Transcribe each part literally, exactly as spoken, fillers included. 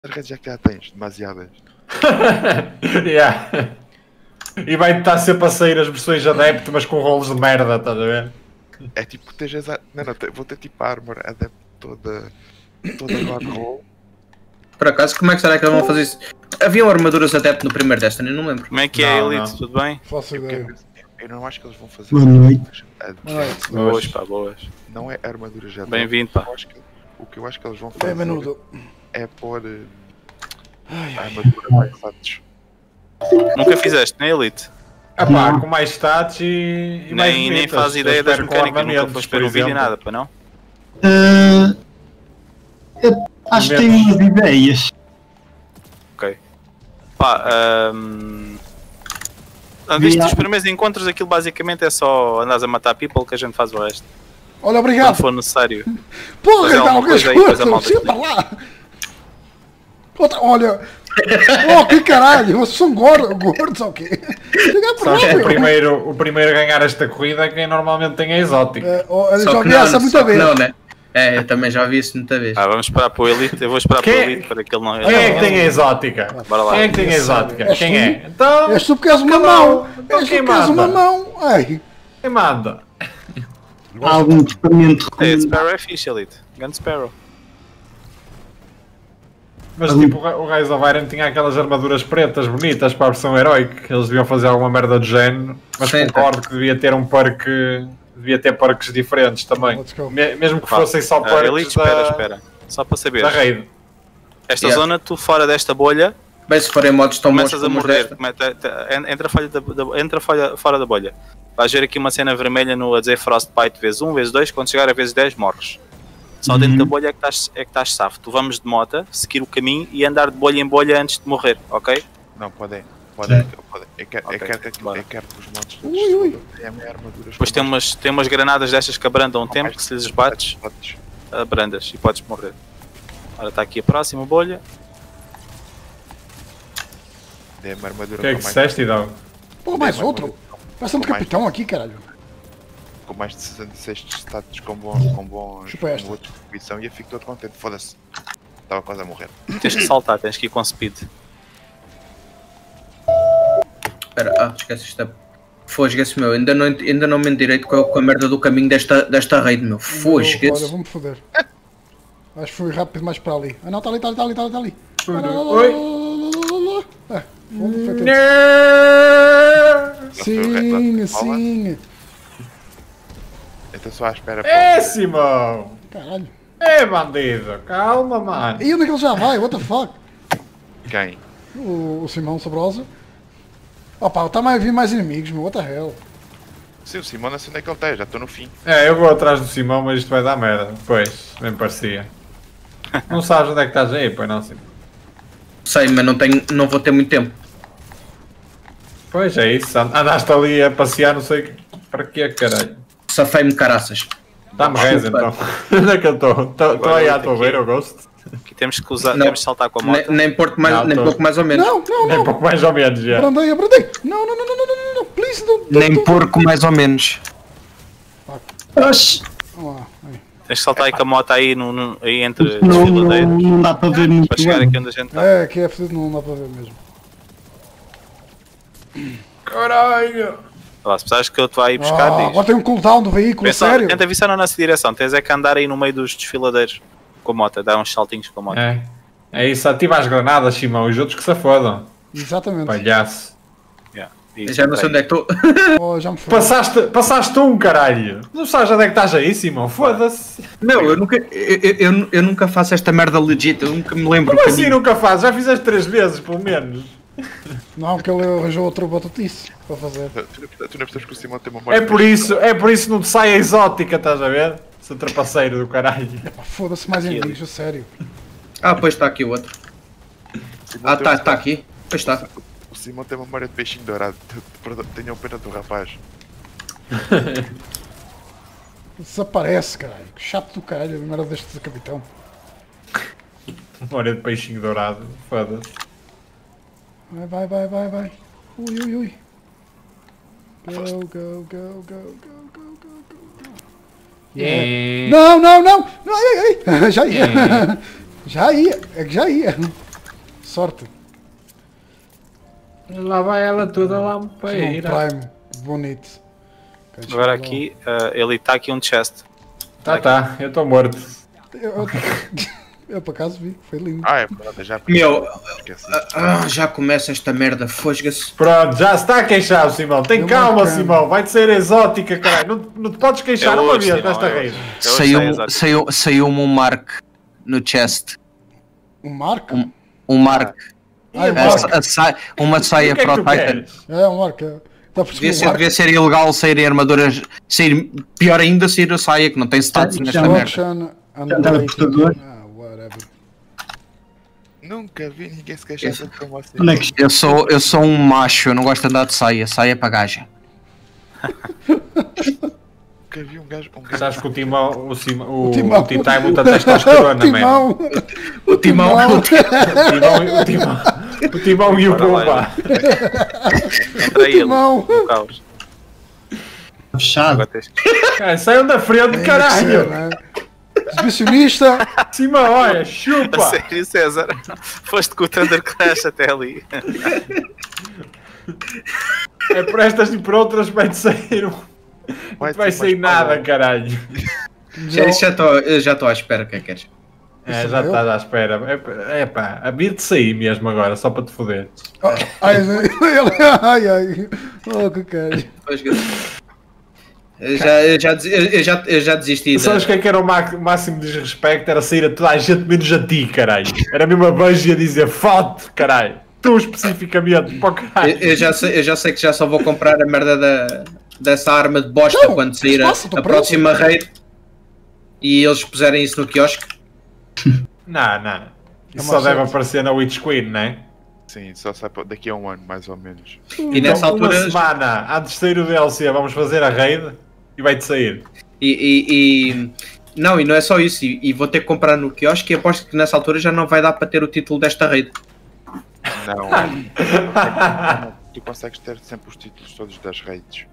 As redes já que já tens, demasiadas. Yeah. E vai estar sempre a sair as versões adepto, mas com rolos de merda, estás a ver? É tipo, tens as... Não, não, vou ter tipo a armor adepto toda... Toda God roll. Por acaso, como é que será que eles vão fazer isso? Haviam armaduras adepto no primeiro Destiny, não lembro. Como é que é, Não, Elite? não. Tudo bem? Faço Eu, ideia. quero- eu não acho que eles vão fazer... Boa noite. adeptos. Boas, pá, boas. Não é armadura já. Bem-vindo, pá. Eu acho que- O que eu acho que eles vão É fazer menudo. é pôr eh, a armadura mais status. Nunca fizeste, nem Elite? Ah pá, com mais stats e, e mais Nem, nem bonitas. faz Eu ideia das espero com mecânicas, nunca ornamentos, foste por ver um vídeo e exemplo. nada, pá, não? Ah, eu acho que tenho umas ideias. Ok. Pá, ahm... ah, Viste os primeiros encontros, aquilo basicamente é só andares a matar people que a gente faz o resto. Olha, Quando obrigado. for necessário. Porra, Fazer então, alguma que as coisa aí, coisa mal coisas. Sempre lá. Outra, olha. Oh, que caralho. Vocês são gordos, gordos ou o quê? Chega por lá, Sabes que o meu. primeiro, o primeiro a ganhar esta corrida é quem normalmente tem a exótica. É, oh, eu Só já que vi não, essa muita só que vez. não, né? É, eu também já vi isso muita vez. Ah, vamos esperar para o Elite, eu vou esperar para o Quem- Elite para que ele não... Quem é que tem a exótica? Bora lá. Quem é que tem a Esse exótica? és Quem tu? é? Então, És tu porque és uma Cada mão. um. Então És tu quem porque és uma manda? mão. Ai. quem manda? Há algum equipamento É, recomendado. Sparrow é fixe, Elite. Gun Sparrow. Mas tipo, o Ra- o Rise of Iron tinha aquelas armaduras pretas bonitas para a versão heroica. Eles deviam fazer alguma merda do género. Mas Sim, concordo que devia ter um perk. Devia ter perks diferentes também. Let's go. Me- mesmo que Pá, fossem só ah, perks Elite, da, espera, espera. Só para saber. da raid. Esta Yeah. zona, tu fora desta bolha, Bem, se forem modos tão bons começas a como os morrer. desta. Cometa- te- Entra, a folha da, da- entra a folha fora da bolha. Vais ver aqui uma cena vermelha no a dizer Frostbite vezes um, vezes dois. Quando chegar a vezes dez, morres. Só dentro da bolha é que estás, é que estás safo. Tu vamos de moto, seguir o caminho e andar de bolha em bolha antes de morrer, ok? Não, podem. Podem. podem. Eu quero, Ok, eu quero que aquilo- bora. eu quero que os monstros Ui, ui. tenham a minha armadura. Depois tem umas, tem umas granadas destas que abrandam um tempo que se lhes bates, abrandas e podes morrer. Ora, está aqui a próxima bolha. Dê-me a armadura O que é que com mais- disseste, Idão? Pô, mais dê-me a outro. armadura Parece um com mais- capitão aqui, caralho. Com mais de sessenta e seis de status com bons, com bons, Chupa esta. com boa distribuição e eu fico todo contente. Foda-se. Estava quase a morrer. Tens que saltar, tens que ir com speed. Espera, ah, esquece isto. Fosga-se, meu. Ainda não, ainda não me direito com a, com a merda do caminho desta, desta raid, meu. Olha, Fosga-se. vou-me foder. Acho que fui rápido mais para ali. Ah não, está ali, está ali, está ali, está ali. Oi. Ah, vamos foi tudo. Não! Sim, sim. Então só à espera É, para Simão! Caralho. É, bandido! Calma, mano! E onde é que ele já vai? What the fuck? quem? O, o Simão Sabrosa. Opa, está mais a vir mais inimigos, meu. What the hell? Sim, o Simão não sei onde é que ele está, já estou no fim. É, eu vou atrás do Simão, mas isto vai dar merda. Pois, bem parecia. Não sabes onde é que estás aí, pois não, Simão? Sei, mas não, tenho, não vou ter muito tempo. Pois é isso, and- andaste ali a passear, não sei para que caralho. Safei-me caraças. Dá-me res então. Onde é que eu estou? Estou aí à tua aqui. beira, eu gosto. Aqui temos que usar, Não. temos que saltar com a Nem, moto. nem, pouco mais, Não, nem tô- pouco mais ou menos. Não, não, Nem não. pouco mais ou menos já. Abrandei, abrandei. Não, não, não, não, não, não, não, não. Please, não. não, Nem não. porco mais ou menos. Oxi, Vamos lá, aí. Tens que saltar aí com a moto aí, no, no- aí entre as não, não, filadeiras. não dá para ver muito Para chegar bem. aqui onde a gente está. É, aqui é fedido, não dá para ver mesmo. Caralho! Lá, se precisares que eu te vá aí buscar, Ah, diz. agora tem um cooldown do veículo, Pensa, sério? tenta avisar na nossa direção. Tens é que andar aí no meio dos desfiladeiros com a moto, dar uns saltinhos com a moto. É. É isso, ativa as granadas, Simão, os outros que se fodam. Exatamente. Palhaço. Yeah. Eu já não sei onde é que estou. Oh, já me foi. Passaste, passaste um, caralho! Não sabes onde é que estás aí, Simão? Foda-se! Não, eu nunca, eu, eu, eu, eu nunca faço esta merda legit. Eu nunca me lembro. Como o assim caminho. nunca fazes? Já fizeste três vezes, pelo menos. Não, porque ele arranjou outro batutice para fazer. Tu, tu, tu não percebes que o Simão tem uma memória. É por isso, é por isso que não te sai a exótica, estás a ver? Seu trapaceiro do caralho. Pá, foda-se mais inimigos, a sério. Ah, pois está aqui o outro. Simão Ah, tem tá, uma- tá aqui. Pois está. O Simão tem uma memória de peixinho dourado. Perdão, tenham pena do rapaz. Desaparece, caralho. Que chato do caralho, a merda deste capitão. Memória de peixinho dourado, foda-se. Vai, vai, vai, vai, vai. Ui, ui, ui. Go, go, go, go, go, go, go, go. Yeah. Não, não, não! Não, ai, ai, ai. Já ia. Já ia. É que já ia. Sorte. Lá vai ela toda lá Um para ir. Prime. Bonito. Ok, Agora deixa eu aqui, uh, ele está aqui um chest. Tá, tá, eu estou morto. ver. Eu, eu, eu por acaso vi, foi lindo. Ah, é verdade, já Meu, esqueci. ah, já começa esta merda, fosga-se. Pronto, já se está a queixar, Simão. Tem Eu calma, marcando. Simão. Vai-te ser exótica, caralho. Não, não te podes queixar É uma hoje, vez Simão, desta é rede. hoje. Eu sei, Saiu-me exato. saiu, saiu um mark no chest. Um marco? Um, um mark. Ah, é um A- marco. a sa- uma saia O que é para que o tu Titan. queres? É um marco. é. Dá por Devia cima ser, um marco. devia ser ilegal sair em armaduras. Sair, pior ainda, sair a saia que não tem status Ah, nesta já merda. Auction, Já estava portador. Ah, whatever. Nunca vi ninguém se queixar tanto como você. Onde é que Eu sou, eu sou um macho, eu não gosto de andar de saia. Saia para gaja. Nunca vi um gajo. Um gajo Sabes que o Timão, o, Simão, o, O Timão. o Tita é muita testosterona, O mano. timão. O timão. O Timão, o Timão, o Timão e o Bora lá, Pumba. Entra aí ele. Timão. No caos. está fechado? Agora tens Cara, saiam da frente, Tem que ser, caralho. né? Exibicionista. Simão, olha, A chupa. sério, César? Foste com o Thunder Crash até ali. É por estas e por outras vai-te sair. um- Não vai sair nada, caralho. Já, já estou eu já estou à espera, o que é que queres? É, já estás à espera. É, é pá, a vir de sair mesmo agora, só para te foder. Ai, ele- ai, ai. Oh, que cara. Fosga-se. Eu já, eu, já, desi- eu, já, eu já desisti. da- Sabes o que é que era o ma- máximo desrespeito? Era sair a toda a gente menos a ti, caralho. Era mesmo a beijo e a dizer foto, caralho. Tu especificamente, para o Eu, caralho. eu já sei, eu já sei que já só vou comprar a merda da, dessa arma de bosta Não, quando sair a, passa, tô a preso. próxima raid e eles puserem isso no quiosque. Não, não. É Isso uma só deve sorte. aparecer na Witch Queen, não é? Sim, só sai pa- daqui a um ano, mais ou menos. E nessa Então, uma altura. semana antes de sair o D L C, vamos fazer a raid e vai-te sair. E, e- e- não, e não é só isso. E, e vou ter que comprar no quiosque e aposto que nessa altura já não vai dar para ter o título desta raid. Não. Tu consegues ter sempre os títulos todos das raids.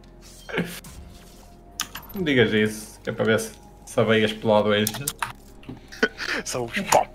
Não digas isso, que é para ver se, se a veia explode hoje. São os pop.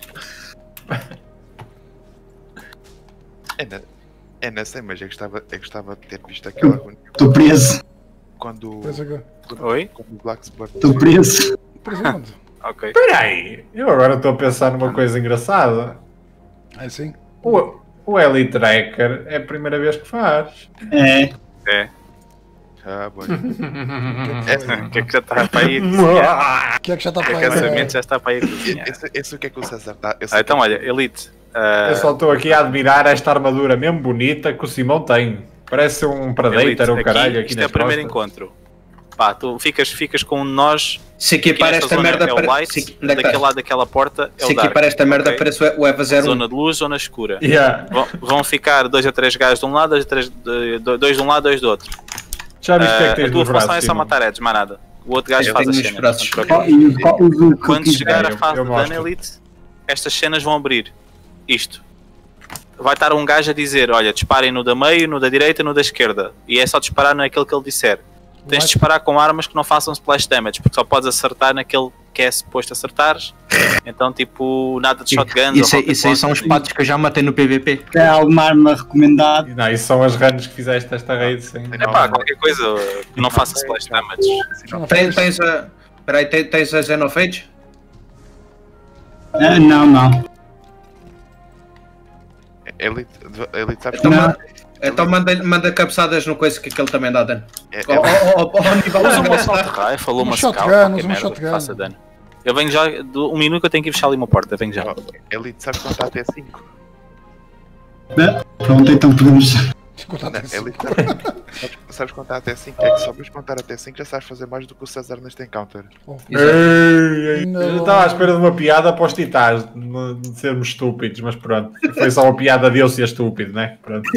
Ainda, ainda sei, mas eu gostava, eu gostava de ter visto aquela reunião Estou preso. quando, Pensa que. quando, Oi? quando o Blacksburg. Estou preso. Por exemplo. Ok. Espera aí, eu agora estou a pensar numa coisa engraçada. É assim. O, o Elite Tracker é a primeira vez que faz. É. É. Ah, bom. O que é que já está para aí? O que é que já está O para aquecimento já está para aí a cozinhar. Esse, esse o que é que o César dá? Eu sei Ah, então, que- olha, Elite. ah, Eu só estou aqui a admirar esta armadura mesmo bonita que o Simão tem. Parece um Elite, Predator ou aqui, caralho aqui isto é nas o primeiro costas. encontro. Pá, tu ficas, ficas com um de nós. Se Aqui equipar nesta esta zona merda é o para. light, Se, onde é que daquele tá? lado daquela porta é Se o dark. equipar esta merda ok? parece o Eva zero um. Zona de luz, zona escura. Yeah. Vão, vão ficar dois a três gajos de um lado, dois, a três, de- de- dois de um lado, dois do outro. Já viste o que é Ah, que tens a tua nos função braços, é só Simão? matar Eds, mais nada. O outro gajo Eu faz tenho as nos cenas. braços. não te preocupes. Oh, e o, qual- o que Quando eu chegar eu- a fase eu de mostro. dano Elite, estas cenas vão abrir. Isto. Vai estar um gajo a dizer, olha, disparem no da meio, no da direita, no da esquerda. E é só disparar naquele que ele disser. Tens de disparar com armas que não façam splash damage, porque só podes acertar naquele que é suposto acertares. Então, tipo, nada de shotguns Isso, ou aí- isso aí são os rocket patos que eu já matei no P V P. É alguma arma recomendada. Não, isso são as runs que fizeste esta raid, sim. launcher. Epá, qualquer coisa que não faça splash damage. Não Tens, faz. tens a. Peraí, tens, tens a Xenophage? Ah, não, não. Elite, Elite, sabes Então, Não. manda, então manda, manda cabeçadas no coisa que aquele também dá dano. É, Ao, é, ao, ao, ao nível Usa de uma assault graça. rifle, uma Uma scout, shotgun, qualquer usa uma merda que shotgun. faça dano. Eu venho já, de um minuto que eu tenho que ir fechar ali uma porta, eu venho já. Elite, sabes contar até cinco? Ah, pronto, então podemos. Contar Não, até Elite, cinco. sabes, sabes contar até cinco? É que só vais contar até cinco já sabes fazer mais do que o César neste encounter. Ei, ei, Não. eu estava à espera de uma piada para os titãs, de de sermos estúpidos, mas pronto. Foi só uma piada de eu ser estúpido, né? Pronto.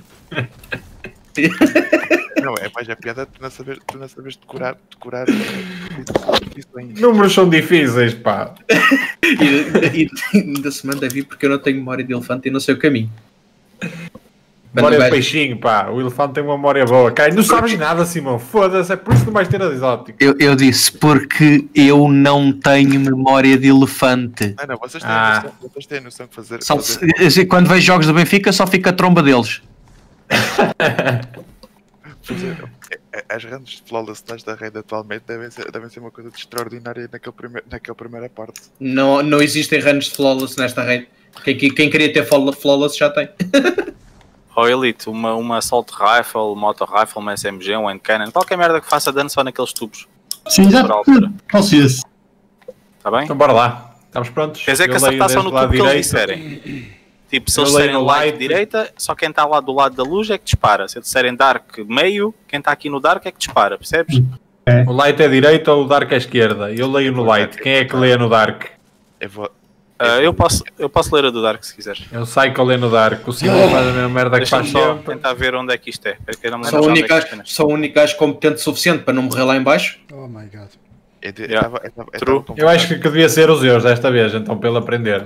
Não, é mais a piada de tu não saberes, tu não saberes decorar, decorar isso, isso ainda. Números são difíceis, pá. E, e, e ainda se manda vir porque eu não tenho memória de elefante e não sei o caminho. Memória de gajo. peixinho, pá. O elefante tem uma memória boa. Cara, não sabes nada, Simão. Foda-se, é por isso que não vais ter as exóticas. Eu, eu disse porque eu não tenho memória de elefante. Não, não, vocês têm, Ah. noção, vocês têm noção de fazer. Só, fazer, quando vejo jogos do Benfica, só fica a tromba deles. fazer as runs de flawless nesta raid atualmente devem ser, devem ser uma coisa de extraordinária naquele primeir, naquela primeira parte. Não, não existem runs de flawless nesta raid. Quem, quem queria ter flawless já tem. Ou Elite, uma, uma Assault Rifle, Motor Rifle, uma S M G, um Hand Cannon, qualquer merda que faça dano só naqueles tubos. Sim, já Por altura. posso ir. Está bem? Então bora lá. Estamos prontos? Quer dizer que Eu leio acertar só desde no o lado tubo que eles direito. disserem. Tipo, se Eu eles leio disserem no light light. direita, só quem está lá do lado da luz é que dispara. Se eles disserem dark meio, quem está aqui no dark é que dispara, percebes? O light é direita ou o dark é esquerda? Eu leio no light. Quem é que lê no dark? Eu vou. Ah, eu, posso, eu posso ler a do dark se quiseres. Eu sei que eu leio no dark. O Simão faz a mesma merda que Deixa-me faz só sempre. tentar ver onde é que isto é. Porque eu não me Sou lembro o já onde único é que isto é gajo- neste- sou o único gajo competente o suficiente para não morrer lá em baixo. Oh my god. Eu, eu, Yeah. tava- eu, tava- eu, True. tava com Eu acho vontade- que devia ser os Zeus desta vez, então, para ele aprender.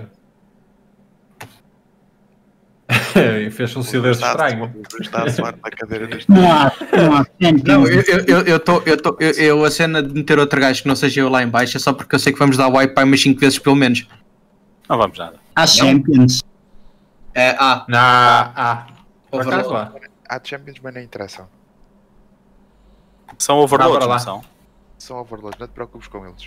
E fez um silêncio Está a- estranho. Está a suar na cadeira deste. Não há, não há Não, eu, champions. eu, eu, eu, tô, eu, tô, eu, eu a cena de meter outro gajo que não seja eu lá em baixo é só porque eu sei que vamos dar wipe para umas cinco vezes pelo menos. Não vamos nada. Há champions. É, ah, Não, ah, por Overlord. acaso lá. Há Champions, mas não interessam. São overloads, Ah, bora lá. não são? São overloads, não te preocupes com eles.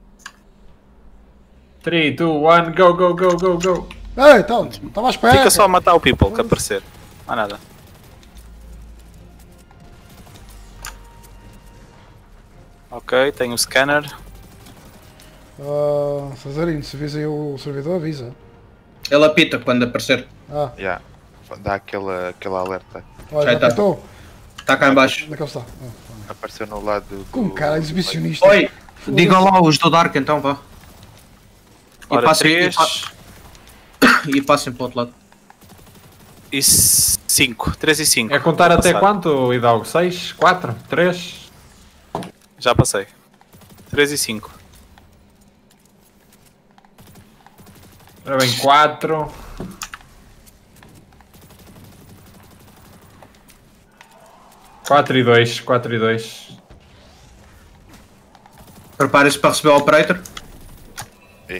três, dois, um, go, go, go, go, go. Ei, então, estava à espera. Fica só a matar o people que aparecer. Não há nada. Ok, tenho o scanner. Ah, Cesarino, se vês aí o servidor, avisa. ele apita quando aparecer. Ah, Yeah. Dá aquele, aquele alerta. olha, Já já tá. apitou. Está cá em baixo. Onde é que ele está? Ah, Apareceu no lado do. como cara, exibicionista. Oi, digam lá os do Dark então, vá. E Ora, passem, e, três pa- e passem para o outro lado. e cinco. três e cinco. É contar Vou até passar. quanto, Hidalgo? seis, quatro, três? Já passei. três e cinco. Ora bem, quatro. quatro e dois, quatro e dois. Preparem-se para receber o operator. Ih,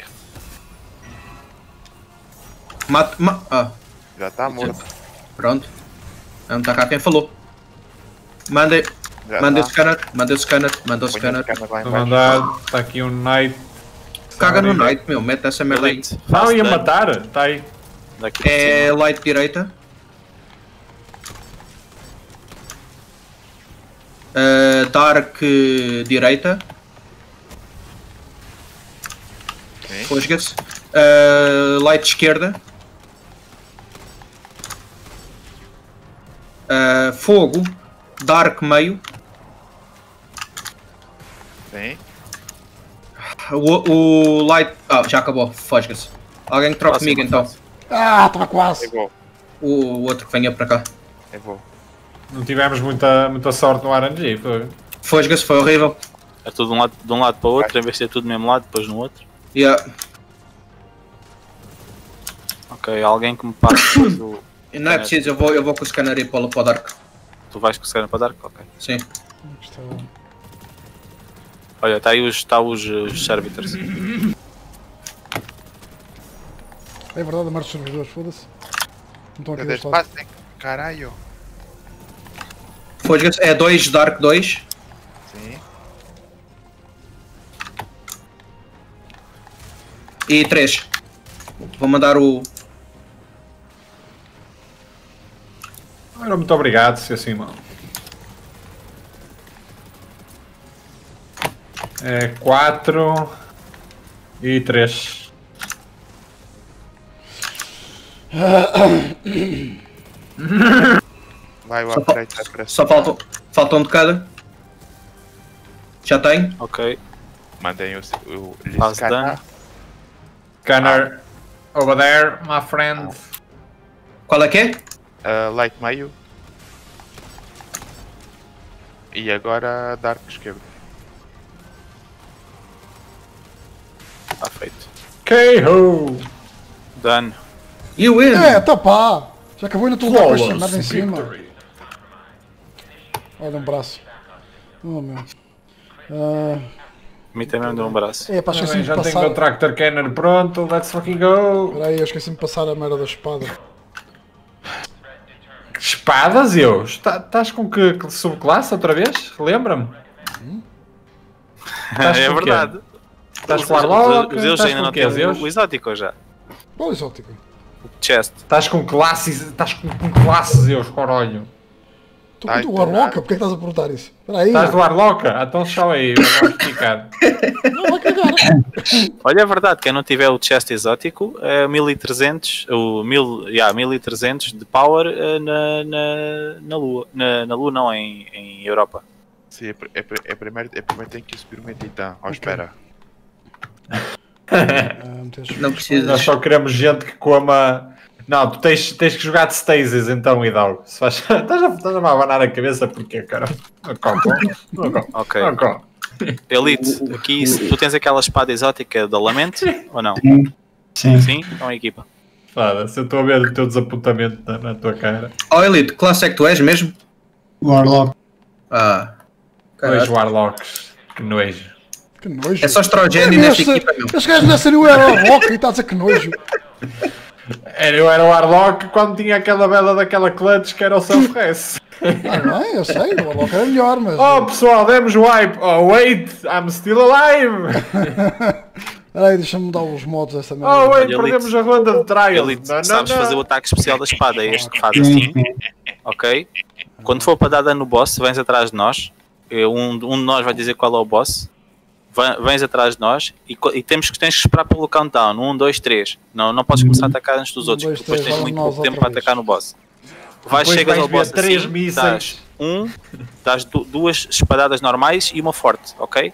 Mate, ma ah, já está morto. pronto. Não está cá quem falou. Mandem, Já mandem o tá. scanner, mandem o scanner, mandem o Ponha scanner. o scanner lá em Estou baixo. mandado. Está aqui um Knight. Caga no night, meu, mete essa merda aí. Elite. Não, Faço ia dano matar. Está aí. Daqui para É cima. light direita. Uh, dark uh, direita. Sim. Fosga-se. Uh, light esquerda. Uh, fogo. Dark meio. Sim. O, o light. Ah, já acabou. Fosga-se. Alguém que troque Faço, comigo eu então. faço. Ah, estava quase. Eu vou. O, o outro que venha para cá. Eu vou. Não tivemos muita, muita sorte no R N G. Foi. Fosga-se, foi horrível. É tudo de um, lado, de um lado para o outro, em vez de ser tudo do mesmo lado, depois no outro. Yeah. Ok, alguém que me passe depois o. Não é preciso, eu vou, eu vou com o scanner aí para o para o dark. Tu vais com o scanner para dar? Ok. Sim. Isto Olha, está aí os, tá os, os servitors. é, é verdade, a marcha dos servidores, foda-se. Não estão aqui Meu Deus, deste lado. passem. Caralho. Fosga-se, é dois dark dois. Sim. E três. Vou mandar o. Ora, muito obrigado, seu Simão. É quatro e três. Vai o Só, upgrade fal- vai para só cima. faltam, faltam um de cada. Já tem? Ok. Mandem o. o lhe Faz scanner. dano. Scanner over there, my friend. Qual é que é? Uh, light meio. E agora dark esquerdo. Está feito. K O. Dano. You win! É, tá pá. Já acabou e não estou a lutar com esta merda em Flawless cima. victory. Olha um braço. Oh meu. Ah, A mim também me deu um braço. é pá, Tá esqueci-me bem, de já tenho passar. o Tractor Cannon pronto, let's fucking go! Espera aí, eu esqueci-me de passar a merda da espada. Espadas, eu? Está- Estás com que, que subclasse outra vez? Lembra-me? Estás É com o quê? verdade. Estás Os- com o Warlock? Os Zeus Estás ainda com não o quê, têm Zeus? o, o exótico ou já? Qual exótico? O chest. Estás com classes, estás com, com classes, Zeus, caralho. Estou Ai, com o tá Warlock, nada. porquê é que estás a perguntar isso? Espera aí. Estás do Warlock? Ah, então só aí, vamos ficar. Não, vai cagar. Olha, é verdade, quem não tiver o chest exótico é mil e trezentos, o mil, yeah, mil e trezentos de power eh, na, na, na Lua. Na, na Lua não, em, em Europa. Sim, é, pr- é, pr- é primeiro, é primeiro tem que subir uma titã. Ó, espera. Ah, metes- Não precisas. Nós só queremos gente que coma. Não, tu tens, tens que jogar de Stasis então, Hidalgo. Se faz... Estás a, estás a me abanar a cabeça porque, cara? Não como. Não como. Ok. Não como. Elite, aqui se tu tens aquela espada exótica da Lament ou não? Sim. Sim. Sim? Então equipa. Foda-se, eu estou a ver o teu desapontamento na, na tua cara. Oh, Elite, que classe é que tu és mesmo? Warlock. Ah. Dois Caralho. Warlocks. Que nojo. Que nojo. É só estrogênio nesta equipa, meu. Este gajo deve ser o Warlock e está a dizer que nojo. Era, eu era o Warlock quando tinha aquela bela daquela clutch que era o Self-Res. Ah, não é? Eu sei, o Warlock era melhor, mas. Oh pessoal, demos wipe. Oh wait, I'm still alive. Espera aí, deixa-me mudar os modos dessa merda. Oh wait, Elite. perdemos a ronda de trial. Elite, Não, não, sabes não. fazer o ataque especial da espada, é este que faz Sim, assim, sim. ok? Quando for para dar dano no boss, vens atrás de nós, eh, um, um de nós vai dizer qual é o boss, Vem- vens atrás de nós e, co- e temos que, tens que esperar pelo countdown, um, dois, três. Não, não podes começar a atacar antes dos Um, outros, dois, porque depois três, tens vamos muito nós pouco tempo outra para atacar vez. no boss. Vais, Depois chegas vais ao boss ver três assim, mísseis. dás um, dás du- duas espadadas normais e uma forte, ok?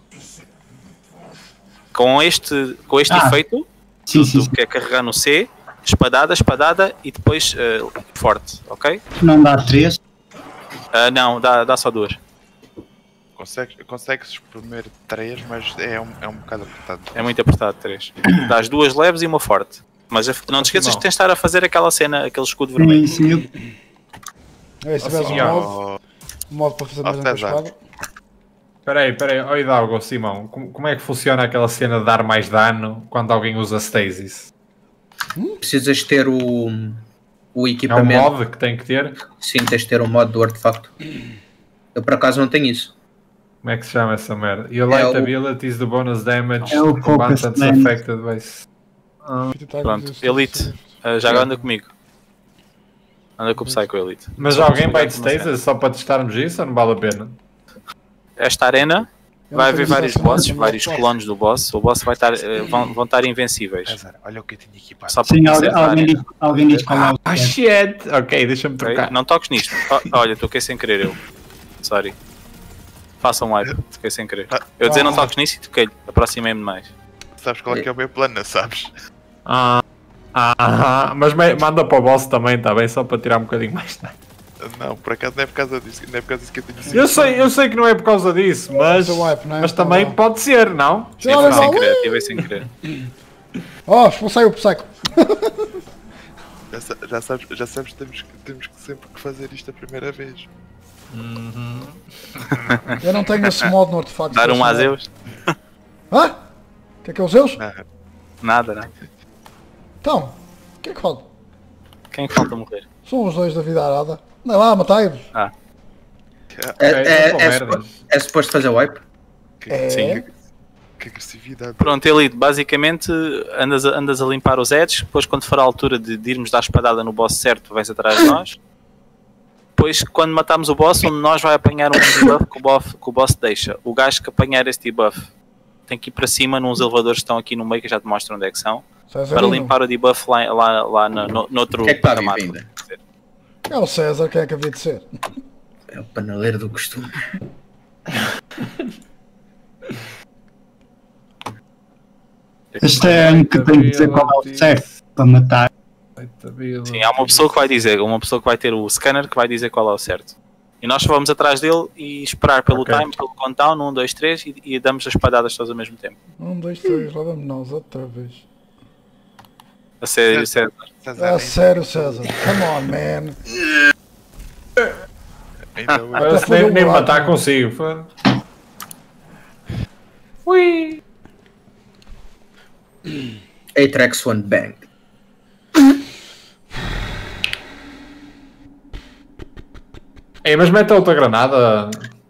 Com este, com este Ah. efeito, Sim, tu, sim, tu sim. quer carregar no C, espadada, espadada e depois eh, forte, ok? Não dá três. Ah, não, dá, dá só duas. Consegues, consegues espremer três, mas é um, é um bocado apertado. É muito apertado, três. Dás duas leves e uma forte. Mas a- não te esqueças de tens de estar a fazer aquela cena, aquele escudo vermelho. Sim, sim. eu- É, se tiveres um senhor. modo, Oh, um modo para fazer Oh, mais uma César. espada. Espera aí, espera aí. Oh Hidalgo, Simão, como, como é que funciona aquela cena de dar mais dano quando alguém usa Stasis? Precisas ter o, o É um equipamento. mod que tem que ter? Sim, tens de ter o modo do artefacto. Eu por acaso não tenho isso. Como é que se chama essa merda? Your É light o- abilities, the bonus damage, É o to focus combatants damage. affected by... Pronto, Elite. Ah, já anda comigo. Anda com o Psycho Elite. Mas Só alguém para vai de explicar uma cena. Stasis só para testarmos isso ou não vale a pena? Esta arena Eu vai não haver sei vários se é bosses, assim, vários mas- clones do boss. O boss vai estar, eh, vão, vão estar invencíveis. César, olha o que eu tinha equipado. Só para Sim, conhecer alguém, a alguém, arena. diz, alguém diz qual é o Ah, certo. shit! Ok, deixa-me Ok? trocar. Não toques nisto. Oh, olha, toquei sem querer eu. Sorry. Façam um wipe, toquei sem querer. Eu dizer não toques nisso e toquei-lhe. Aproximei-me mais. Sabes qual é que é o meu plano, sabes? Ah, ah, mas me- manda para o boss também, está bem? Só para tirar um bocadinho mais. Não, por acaso não é por causa disso, não é por causa disso que eu tenho sido. Eu sei, eu sei que não é por causa disso, mas, Esse wipe, não é? mas também Não. pode ser, não? Tive Olha, sem não, querer, tive sem querer. Oh, expulsei o Psycho. Já, sa- já sabes, já sabes que temos, que temos que sempre que fazer isto a primeira vez. Eu não tenho esse modo no artefacto. Dar um a Esse modo. Zeus? Hã? O que é que é os Zeus? Não, Nada, não. Então, o que é que falta? Quem é que falta morrer? São os dois da vida arada. Anda lá, matai-vos. Ah, É, Ok, é, não é, são merdas. supo- é suposto fazer wipe? que, É. sim. que agressividade. Pronto, Elite, basicamente andas a, andas a limpar os edges, depois quando for a altura de, de irmos dar espadada no boss certo, vais atrás de nós. Depois, quando matamos o boss, um de nós vai apanhar um debuff que o, boss, que o boss deixa. O gajo que apanhar esse debuff tem que ir para cima, nos elevadores que estão aqui no meio, que já te mostram onde é que são, para Césarino. limpar o debuff lá, lá, lá no, no, noutro Quem é que está patamar. vivo ainda? É o César, quem é que havia de ser? É o paneleiro do costume. Este é o que tem que dizer qual é o certo para matar. Sim, há uma pessoa que vai dizer, uma pessoa que vai ter o scanner que vai dizer qual é o certo. E nós só vamos atrás dele e esperar pelo Ok. time, pelo countdown, um, dois, três, e, e damos as espadadas todas ao mesmo tempo. Um, dois, três, lá vamos nós outra vez. A sério, César. César, Ah, ainda- sério, César. Come on, man. ainda hoje- Parece foi nem, um nem buraco, matar né? consigo. Foi. Ui. Atrex One Bang. Ei, mas mete outra granada.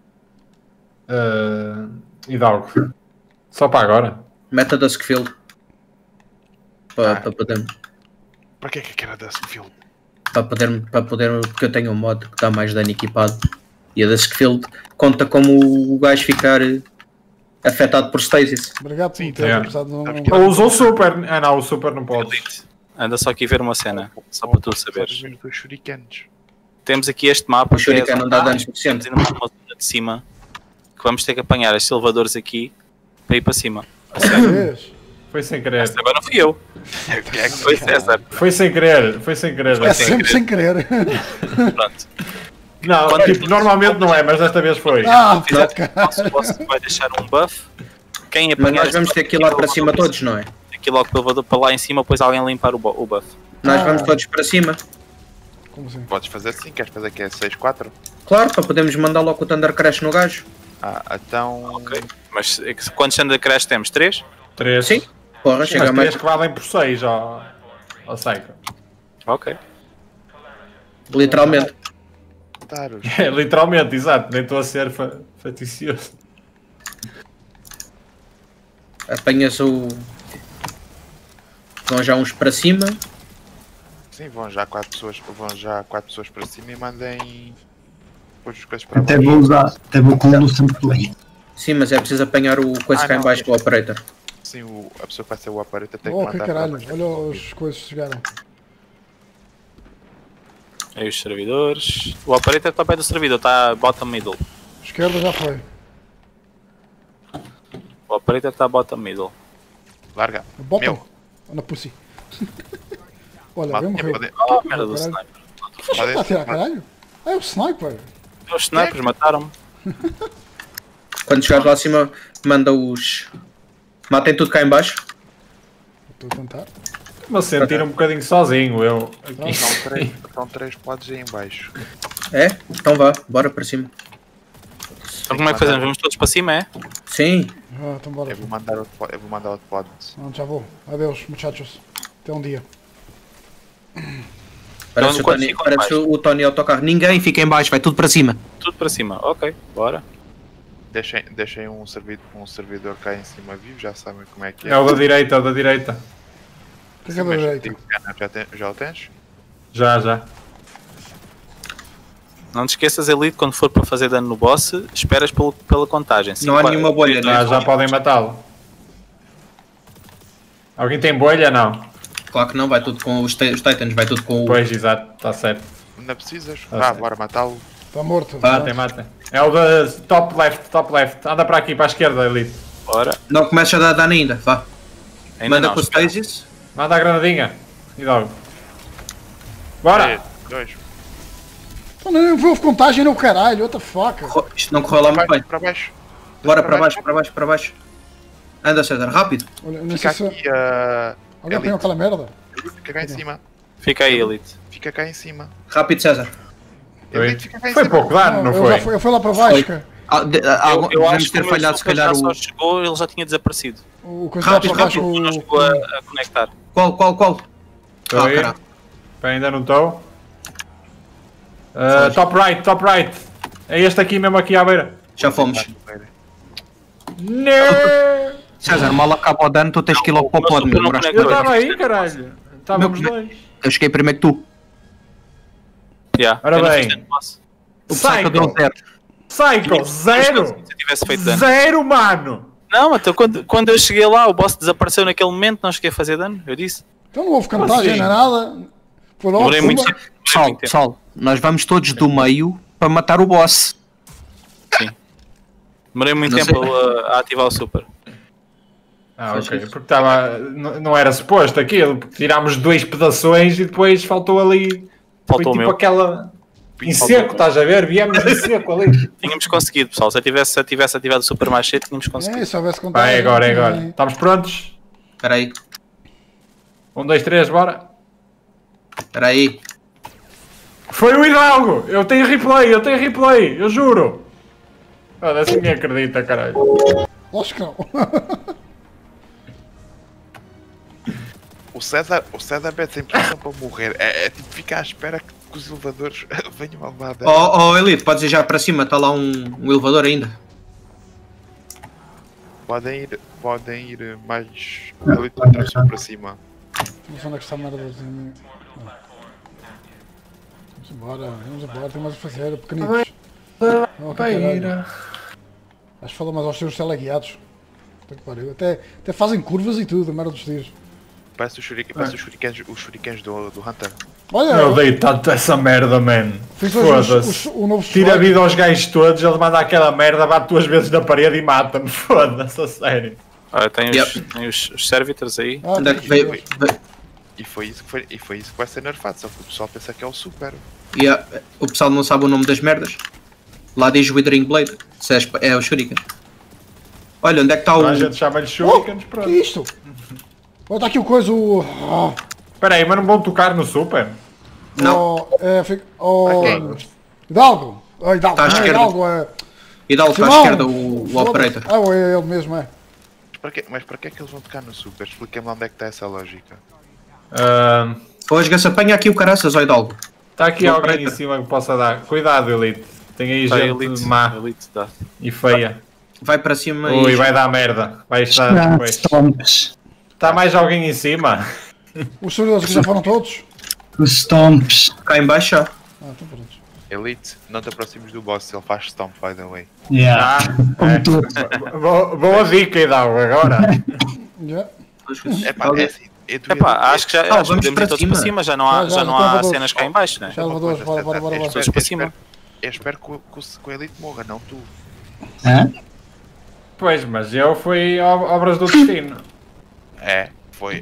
Uh, Hidalgo. Só para agora. Meta da Skfield. Para Ah. para poder. Para que é que eu quero dar Skfield? Para poder, para poder. Porque eu tenho um mod que dá mais dano equipado. E a da Skfield conta como o gajo ficar afetado por stasis. Obrigado por me Sim, ter, é. apesar de não... Sabes que- Ou usou o super. Ah não, o super não pode. Elite, anda só aqui ver uma cena, só para tu saberes. Os dois shurikens. Temos aqui este mapa O Shuriken que é não dá ah, dano suficiente. temos uma zona de cima que vamos ter que apanhar os elevadores aqui para ir para cima. A sério. Vês? Foi sem querer. Agora não fui eu. Quem é que Foi César. Foi sem querer. Foi sem querer. É sempre sem querer. Pronto. Não, Quando- tipo, normalmente não é, mas desta vez foi. Ah, Fizer- fuck. Nosso boss vai deixar um buff. Quem Mas apanhar nós vamos este ter que ir lá elevador para cima todos, não é? Aqui logo pelo elevador para lá em cima, depois alguém limpar o, bu- o buff. Nós Ah. vamos todos para cima. Como assim? Podes fazer assim, queres fazer que é seis quatro? Claro, para podermos mandar logo o Thunder Crash no gajo. Ah, então. Ok. Mas é que quantos Thunder Crash temos? Três? Três. Sim. Porra, Mas chega mais. três que valem por seis, ó. Ó, Psycho. Ok. Literalmente. Taros. É, literalmente, exato. Nem estou a ser fa faticioso. Apanhas o. Vão já uns para cima. Sim, vão já quatro pessoas, vão já quatro pessoas para cima e mandem depois as coisas para Até baixo. vou usar, até vou com o sempre play. Sim, mas é preciso apanhar o coisa Ah, cá em não. baixo do operator. Sim, o, a pessoa que vai ser o aparelho tem que Oh, mandar que para caralho. baixo. Olha as coisas que chegaram. Aí os servidores. O operator está perto do servidor, está bottom middle. Esquerda já foi. O operator está bottom middle. Larga. Bota. Meu. Na pussy. Olha, Mal- bem morreu. pode- Oh, merda do Caralho. sniper. pode- Está a tirar caralho? Ah, é o sniper. Os snipers mataram-me. Quando chegares lá acima, manda os. Matem tudo cá em baixo. Estou a tentar. Estou-me a sentir um bocadinho sozinho, eu. Aqui. São três, são três pods aí em baixo. É? Então vá, bora para cima. Então como é que fazemos? Vamos todos para cima, é? Sim. Ah, então bora. Eu vou mandar outro, pod- eu vou mandar outro pod. Não, já vou. Adeus, muchachos. Até um dia. Parece, Então, o, quantos Tony, ficam parece em o, o Tony autocarro. Ninguém fica em baixo, vai tudo para cima. Tudo para cima. Ok, bora. Deixem, deixem um, servidor, um servidor cá em cima vivo, já sabem como é que é. É o da direita, é o da direita. Fica da Mas, direita. digo, já, tem- já o tens? Já, já. Não te esqueças, Elite, quando for para fazer dano no boss, esperas pelo, pela contagem. Não há Cinco, nenhuma bolha, três, não é? Já, dois, já um. podem matá-lo. Alguém tem bolha? Não. Claro que não, vai tudo com os, ti- os Titans, vai tudo com o. Pois, exato, está certo. Não precisas? Ah, Vá, sim. bora matá-lo. Está morto. Matem, matem. É o da top left, top left. Anda para aqui, para a esquerda, Elite. Bora. Não começa a dar dano ainda, vá. Ainda Manda não, com o espera. Stasis. Manda a granadinha. E logo. Bora! Três, dois. Então não houve contagem no caralho. What the fuck? Ro- Isto não correu lá muito bem. Para baixo. Bora para baixo, para baixo, para baixo. Anda, César, rápido. Olha, não Fica sei se... aqui a. Alguém apanhou aquela merda? Fica cá em cima. Fica aí, Elite. Fica cá em cima. Rápido, César. Foi, Elite, fica cá em foi cima. pouco dano, não eu, foi? já fui, eu fui lá para baixo, Foi. cara. Ah, de- ah, Eu, algum- eu devemos acho que ter o meu falhado, se super calhar, já só o. chegou, ele já tinha desaparecido. O coisa Rápido, lá para baixo. rápido, Não O... chegou a, a conectar. Qual, qual, qual? Estou Ah, aí. caralho. Espera, ainda não estou. Uh, top right, top right. É este aqui mesmo aqui à beira. Já fomos. Não! César, mal acaba o dano, tu tens que ir logo para o Não, pod, não, meu. não demoraste conecta. Eu bué. estava aí, caralho. Estávamos Meu- dois. Eu cheguei primeiro que tu. Yeah. Ora eu não bem. fiz dano no boss. O Psycho deu Psycho! zero. Psycho! Zero! Se eu tivesse feito dano. Zero, mano! Não, então quando, quando eu cheguei lá, o boss desapareceu naquele momento, não cheguei a fazer dano, eu disse. Então não houve contagem, Assim? não é nada. Foi logo. Demorei muito pumba. tempo. demorei Pessoal, muito tempo. pessoal, nós vamos todos do meio para matar o boss. Demorei muito Não tempo sei. a, a ativar o super. Ah, Faz ok. isso. Porque estava. Não não era suposto aquilo. Porque tirámos dois pedações e depois faltou ali. Faltou foi o tipo meu. aquela. Em seco, estás a ver? Viemos em seco ali. Tínhamos conseguido, pessoal. Se eu tivesse, se eu tivesse ativado o super mais cedo, tínhamos conseguido. É, se houvesse contagem. Vai, agora, é agora. também. Estamos prontos? Espera aí. Um, dois, três, bora. Espera aí. Foi o Hidalgo! Eu tenho replay, eu tenho replay, eu juro! Oh, dessa ninguém acredita, caralho. Lógico que não. O César, o César pede sempre pressão para morrer. É, é tipo ficar à espera que, que os elevadores venham a levar dela. Oh, oh Elite, podes ir já para cima, está lá um, um elevador ainda. Podem ir, podem ir mais ali atravessam para cima. Não sei onde é que está a merdazinha. Vamos embora, vamos embora, tem mais a fazer, pequenitos. Oh, que caralho. Acho que fala mais aos seus teleguiados. Puta que pariu. Até, até fazem curvas e tudo, a merda dos tiros. Parece os shuriken, parece os shurikens, os shurikens do, do Hunter. Olha, Eu odeio tanto essa merda, man. fiz hoje os- os- Foda-se. o novo Tira a strike. vida aos gajos todos, ele manda aquela merda, bate duas vezes na parede e mata-me. Foda-se, a sério. Olha, tem os, Yep. tem os, os servitors aí. Ah, Onde é tem que veio? os- veio- E foi isso que, foi, e foi isso que vai ser nerfado, só que o pessoal pensa que é o super. Yeah, o pessoal não sabe o nome das merdas. Lá diz Withering Blade. Se é, esp- é o Shuriken. Olha, onde é que está o. A gente chama-lhe Oh, shurikens, que pronto. é isto? Olha, está aqui o coisa, o... Ah, Espera aí, mas não vão tocar no super? Não. oh, é, fica- oh, Ok. Hidalgo. Oh, Hidalgo, Está à não é esquerda. Hidalgo, é... E dá-lhe para a Simão, esquerda o, o foda-se. operator. Ah, é ele mesmo, é. Mas para, quê, mas para que é que eles vão tocar no super? Expliquem-me lá onde é que está essa lógica. Está Hoje Gassa apanha aqui o caraças, ó Hidalgo. aqui Vou alguém preta. em cima que possa dar. Cuidado, Elite. Tem aí Tá, gente elite, má elite, dá. e feia. Vai para cima Ui, e. vai dar merda. Vai estar Ah, depois. stomps. Está mais alguém em cima? Os servidores aqui já foram todos? Os stomps. Cá em baixo, ó. Ah, então pronto. Elite, não te aproximes do boss, ele faz stomp, by the way. Yeah. Ah, Como tu. é. Boa, boa dica, Hidalgo, agora. Já. É pá, é assim. É do Epá, Elite- acho que já Ah, acho que vamos podemos para ir todos cima. para cima, já não há, Já, já, já não já há estamos cenas cá em baixo, né? Já elevadores, bora, bora, bora. Eu bora. espero- para cima. eu espero- Eu espero que, o- que, o- que o Elite morra, não tu. Hã? Pois, mas eu fui ob- obras do destino. É, foi.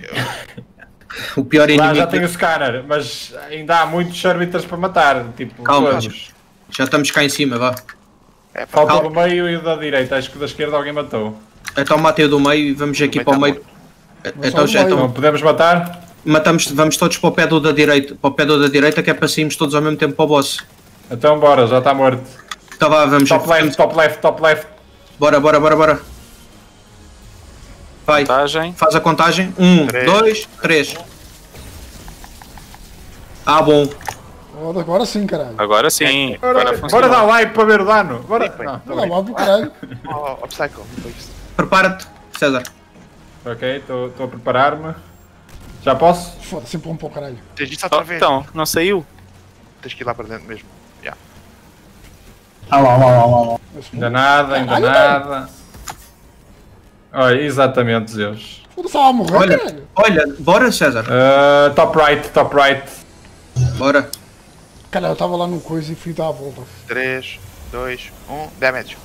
O pior Lá inimigo. já tenho o scanner, mas ainda há muitos servitors para matar. Tipo, Calma, todos. Já estamos cá em cima, vá. É pá, Falta calma. do meio e da direita. Acho que da esquerda alguém matou. Então matei o do meio e vamos aqui meio para o tá meio. morto. Mas Então, só já, do meio. Então então podemos matar? matamos, vamos todos para o pé do da direita. Para o pé do da direita que é para sairmos todos ao mesmo tempo para o boss. Então bora, já está morto. Então vá, vamos. Top left, top left, top left. Bora, bora, bora, bora. Vai, Contagem. faz a contagem. Um, Três. dois, três. Ah, bom. Oh, agora sim, caralho. Agora sim. Bora, Agora bora funcionou. dar like para ver o dano. Bora. Sim, Não, tô Olha lá, do caralho. Oh, oh, Psycho, não foi isso. Prepara-te, César. Ok, estou a preparar-me. Já posso? Foda-se, empurra-me para o caralho. Tens isso Oh, outra vez. então, não saiu? Tens que ir lá para dentro mesmo. Yeah. Ah lá, lá, lá, lá, lá. Esse Ainda pô- nada, ainda Caralho, nada. Olha, exatamente, Zeus. Foda-se, ela a morrer, Olha, caralho. olha, bora, César. Uh, top right, top right. Bora. Caralho, eu estava lá no coisa e fui dar a volta. três, dois, um, damage.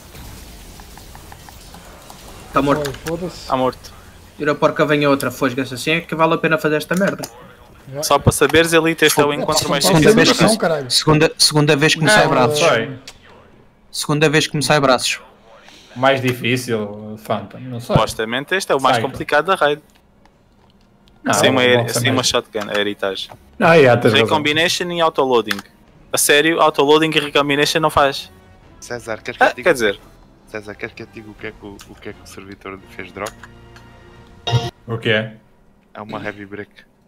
Está morto. Foi, foda-se. Está morto. Tira a porca, venha outra. Fosga-se assim é que vale a pena fazer esta merda. Só para saberes, Elite, este é o Pá, encontro são mais tão difícil sem da noção, nossa. caralho. Segunda, segunda vez que me sai Não, braços. sei. Segunda vez que me sai braços. Mais difícil, Phantom, não sei. Supostamente este é o mais Psycho. complicado da raid. Não, Sem uma, não sei sem uma mais. shotgun, a heritage. Ah, yeah, tens razão. Recombination e autoloading. A sério, autoloading e recombination não faz. César, queres que eu Ah, te diga? quer dizer, César, queres que eu te diga o que é que o, o, que é que o servidor fez drop? O que é? É uma heavy brick.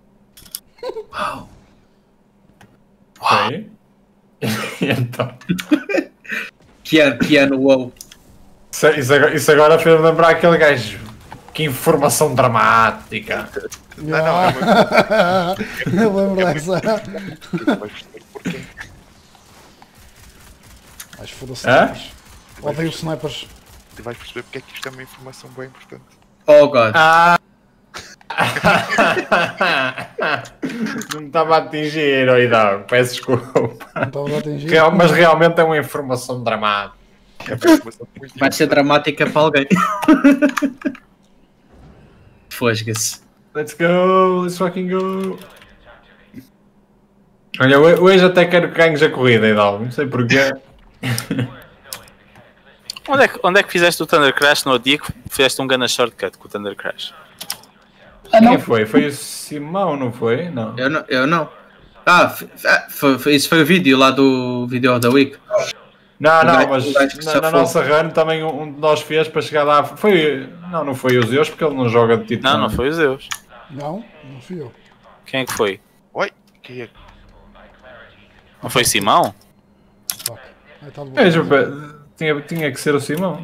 Ok. Então, Piano, piano, wow. isso, isso agora, isso agora fez lembrar aquele gajo. Que informação dramática. Não, não, é uma Eu lembro dessa. que tu vais perceber porquê. Mas foda-se, Hã? snipers. Odeio snipers. Tu vais perceber porque é que isto é uma informação bem importante. Oh god. Ah! Não me estava a atingir, oh, Hidalgo, peço desculpa. Não estava a atingir. Real- mas realmente é uma informação dramática. É uma informação muito Vai ser dramática para alguém. Fosga-se. Let's go, let's fucking go. Olha, ho- hoje até quero que ganhes a corrida, Hidalgo, não sei porquê. onde é, que, onde é que fizeste o Thunder Crash no dia que fizeste um gun shortcut com o Thunder Crash? Ah, Quem não. foi? Foi o Simão, não foi? Não. Eu não. Eu não. Ah, f- ah, foi, foi- isso foi o vídeo lá do vídeo da Week. Não, O não, gajo- mas o gajo que na, se na afou. nossa run também um, um de nós fez para chegar lá. Foi. Não, não foi o Zeus porque ele não joga de titã. Não, não foi os Zeus. Não, não fui eu. Quem é que foi? Oi, que é? Não foi Simão? Fuck. Aí tá de É, boa. já- tinha, tinha que ser o Simão.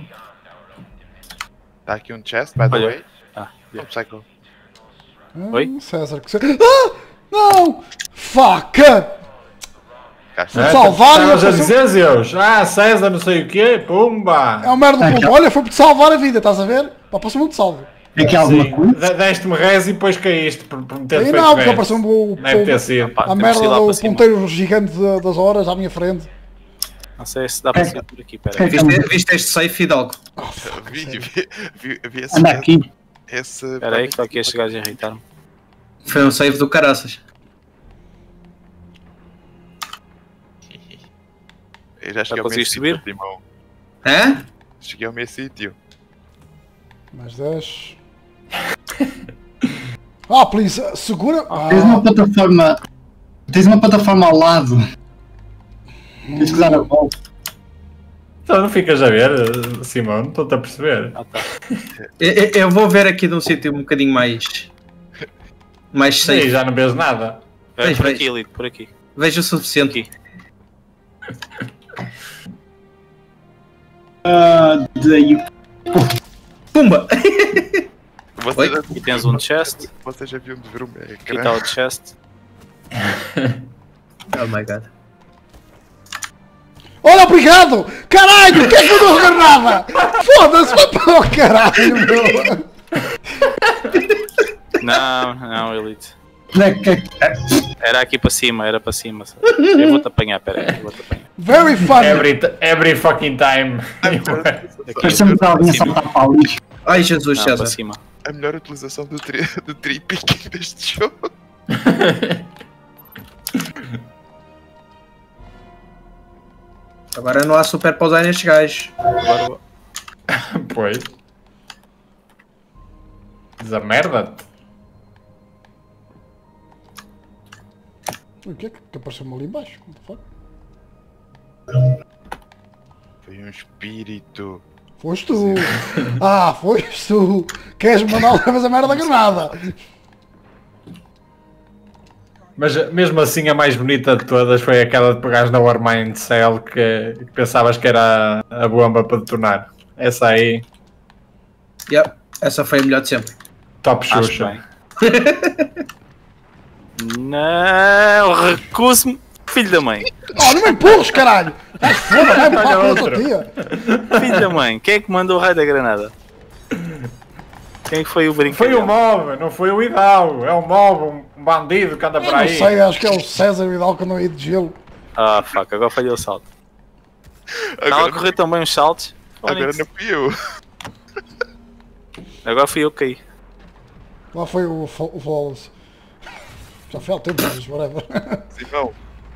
Tá aqui um chest, by the Olha. way. Ah, Oh, psycho. Ah, Oi? César, que você... Ah! Não! Fuck! Cá está. É, salvar, estavas eu a passei- dizer, Zeus? Ah, César, não sei o quê, pumba! É o merda do pombo. Olha, foi por te salvar a vida, estás a ver? Pá, passou-me de salvo. É que há alguma Sim, coisa? de- deste-me res e depois caíste por, por me ter Aí feito não, porque res. apareceu-me o Deve ter pombo. sido. Pá, A temos merda de ir lá do para cima. ponteiro gigante da- das horas à minha frente. Não sei se dá para sair por aqui, pera. É que- Viste, viste este safe, Hidalgo? Oh, fuck, Vi, sério. vi, vi, vi esse. Anda aqui. Esse. Espera aí que está aqui este gajo a irritar-me. Foi um save do caraças. Eu já cheguei ao meu conseguiste sítio, subir? Timão. Hã? Cheguei ao meu sítio. Mais dez. Ah, please, uh, segura. Tens uma Ah, plataforma. Tens uma plataforma ao lado. Tens que dar a volta. Então não ficas a ver, Simão, não estou-te a perceber. Ah, tá. Eu, eu- eu vou ver aqui de um sítio um bocadinho mais. Mais Sim, safe. já não vês nada. É, Vejo, por vejo. aqui, Elite, por aqui. Vejo o suficiente. Aqui. Ah, daí. Pumba! Você Oi? já, Aqui tens um chest. você já viu de ver o meu Aqui ecrã? está o chest. Oh my god. olha, obrigado! Caralho, quem é que mandou a granada? Foda-se, vai para o caralho, meu! Não, não, Elite. É que- Era aqui para cima, era para cima. sabe? Eu vou-te apanhar, pera aí, eu vou-te apanhar. Very funny! Every, t- every fucking time. Aqui, Parecemos para alguém a cima. saltar para o lixo. Ai Jesus, Não, para César. cima. A melhor utilização do, tri, do tripicking deste jogo. Agora não há super para usar nestes gajos. Agora vou- Pois. Diz a merda. O que é que, que apareceu-me ali embaixo? What the fuck? Foi um espírito. Foste tu! Ah, foste tu! Queres mandar outra vez a merda da granada? Mas mesmo assim a mais bonita de todas foi aquela de pegares na Warmind Cell que, que pensavas que era a bomba para detonar. Essa aí, Yep. Essa foi a melhor de sempre. top Acho Xuxa. bem. Não, recuso-me. Filho da mãe. Oh, não me empurres, caralho! Vai foda, vai Olha empurrar pela tua outro. tia! Filho da mãe. Quem é que mandou o raio da granada? Quem é que foi o Foi brincadeira? o Mob, não foi o Hidalgo. É o Mob, um bandido que anda Eu por não aí. sei, acho que é o César Vidal que não ia de gelo. Ah, fuck, agora falhou o salto. Estava a Agora, correr também uns saltos. agora Onix. não fui eu. Agora fui eu que caí. Lá foi o, Fo- o Flawless. Já foi há tempo, mas whatever. Simão,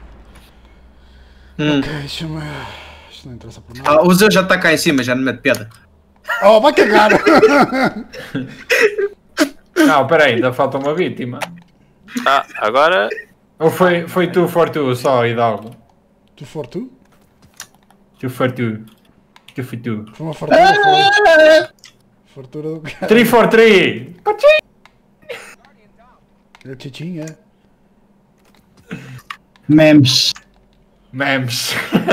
Hum. Ok, deixa-me. Isto não interessa por nada. Ah, o Zé já está cá em cima, já não mete piada. Oh, vai cagar! Não, peraí, ainda falta uma vítima. Ah, agora. Ou foi, foi tu for tu só, Hidalgo? Tu for tu? Tu for tu. Tu for tu. Foi uma fartura, foi. Fartura do cara. três for três! É Chichinha. Memes. Memes.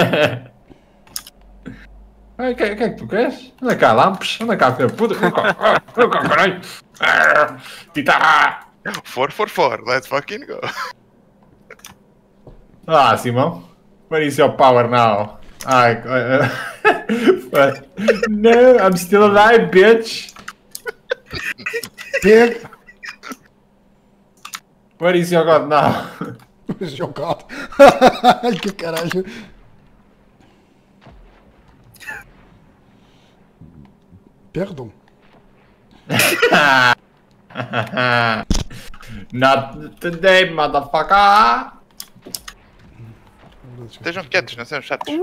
O que, que é que tu queres? Anda cá, Lampes. Anda cá, filho da puta. Anda cá, anda cá, caralho. Ah, Tita. for, for, for. Let's fucking go. Ah, Simão. Where is your power now? Ai, uh, no, I'm still alive, bitch. Pega! Where is your god now? Jogado. Ai, que caralho. Perdão. Not today, motherfucker. Estejam quietos, não sejam chatos.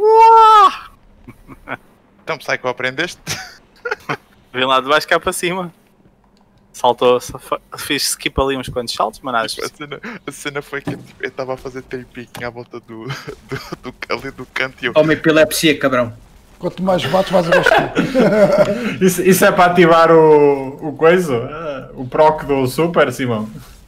Então, Psycho, aprendeste? Vem lá de baixo cá para cima. Saltou, salfa- fiz skip ali uns quantos saltos, mas nada. Tipo, a, cena, a cena foi que tipo, eu estava a fazer tripinho à volta do, do, do, ali do canto e eu. Toma epilepsia, cabrão. Quanto mais bates, mais eu gosto de ti. Isso, isso é para ativar o, o coisa? Ah, o proc do Super, Simão?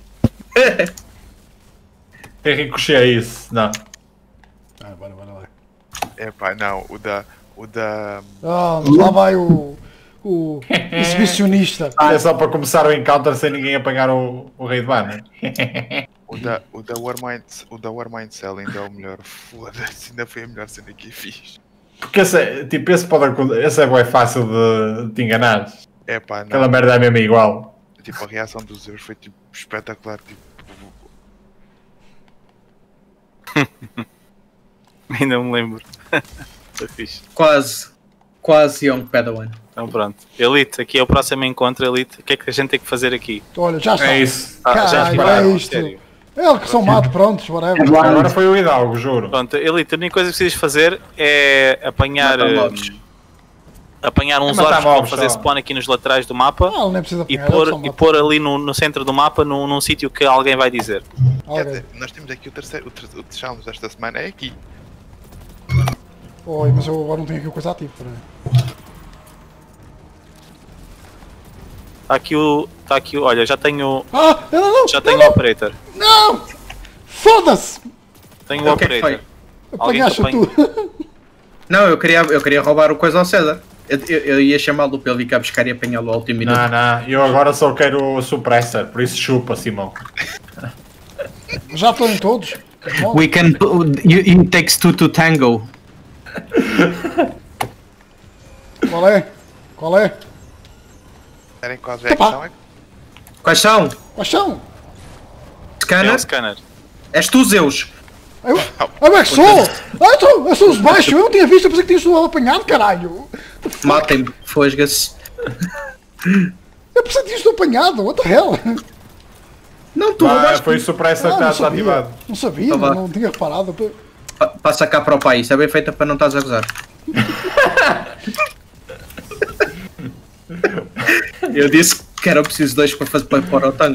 Tem ricochete isso? Não. Ah, bora, bora lá. É pá, não, o da. O da. Ah, mas lá vai o. O exibicionista. Ah, é só para começar o encounter sem ninguém apanhar o, o rei de banner. O da, o da Warmind, o da Warmind Cell ainda é o melhor. Foda-se, ainda foi a melhor cena que fiz. Porque esse, é- tipo, esse, pode, acon- esse é bem fácil de, de te enganar. É pá, não. Aquela merda é mesmo igual. Tipo, a reação dos Zeus foi tipo espetacular. Tipo, Ainda me lembro. Foi fixe. Quase. Quase Young Padawan. Então pronto. Elite, aqui é o próximo encontro, Elite. O que é que a gente tem que fazer aqui? Olha, já está. É isso. Ah, já Caralho, repararam, é isto. sério. É que são mato, prontos, whatever. Agora foi o Hidalgo, juro. Pronto, Elite, a única coisa que precisas fazer é apanhar, Matar hum, mobs. apanhar uns É matar orcs que vão mobs, fazer só. spawn aqui nos laterais do mapa Ah, ele nem precisa e apanhar, pôr, eles são e mato. pôr ali no, no centro do mapa num, num sítio que alguém vai dizer. quer Ok. dizer, nós temos aqui o terceiro. O, ter, o challenge desta semana é aqui. Oi, mas eu agora não tenho aqui o coisa ativa. Peraí. Está aqui o. Está aqui o. Olha, já tenho. Ah, não, não, Já não, tenho o não, operator. não! Foda-se! Tenho o O que é que operator. foi? Alguém Apanhaste que apanhe. tu. Não, eu queria, eu queria roubar o coisa ao César. Eu, eu, eu ia chamá-lo para ele vir cá buscar e apanhá-lo ao último minuto. Não, não, eu agora só quero o Suppressor, por isso chupa, Simão. Já estão em todos. Bom, We can. It takes two to tango. qual é? Qual é? Querem quase ver a Epá. questão? É que Quais são? Quais são? É o Scanner? scanner. És tu, Zeus? Eu, eu é que sou! Ah, então, eu sou os baixos, eu não tinha visto, eu pensei que tinhas sido apanhado, caralho! Matem-me, fosga-se. Eu pensei que tinhas sido apanhado, what the hell? Não, tu Ah, roubaste. foi o Suppressor Ah, que não está sabia, desativado. não sabia, Tá não, bom. não tinha reparado. Pa- Passa cá para o pai, isso é bem feita para não estás a gozar. Eu disse que era preciso dois para fazer para pôr ao tango.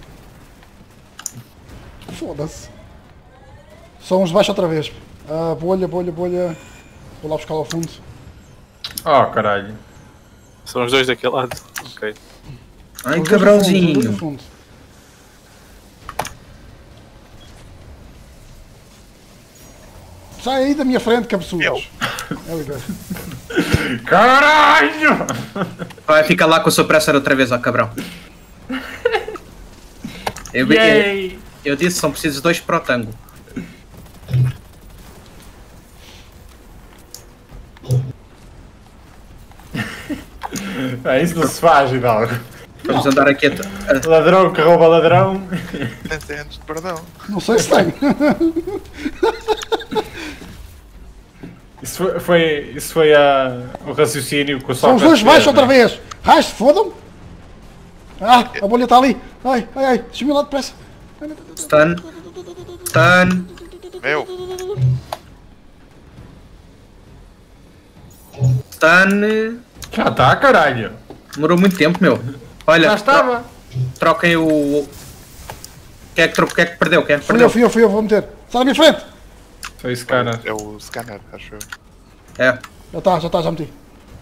Foda-se. São os de baixo outra vez. Ah, bolha, bolha, bolha. Vou lá buscar lá ao fundo. Oh, caralho. São os dois daquele lado. Ok. Ai, Os dois no fundo, os dois no cabrãozinho. fundo. Sai aí da minha frente, cabeçudos. É ligar. Caralho! Vai ficar lá com o seu pressor outra vez, ó cabrão. Eu, eu, Yay! eu disse que são precisos dois para o tango. É, isso não se faz, Hidalgo. Vamos andar aqui a, a- Ladrão que rouba ladrão. tem cem anos de perdão. Não sei se tem. Isso foi, foi, isso foi a, o raciocínio que o São os Sócrates dois baixos fez, outra né? vez. Raios, fodam. Ah, a bolha está ali. Ai, ai, ai. Deixa-me lá depressa. stun. Stun. Meu, Stun. Já está, caralho. Demorou muito tempo, meu. Olha, Já estava. tro- troquem o. Quem é que, tro... Quem é que perdeu? Quem é que Fui eu, perdeu? fui eu, fui eu, vou meter. Sai da minha frente. Foi esse cara. é o scanner, acho eu. É. Já está, já está, já meti.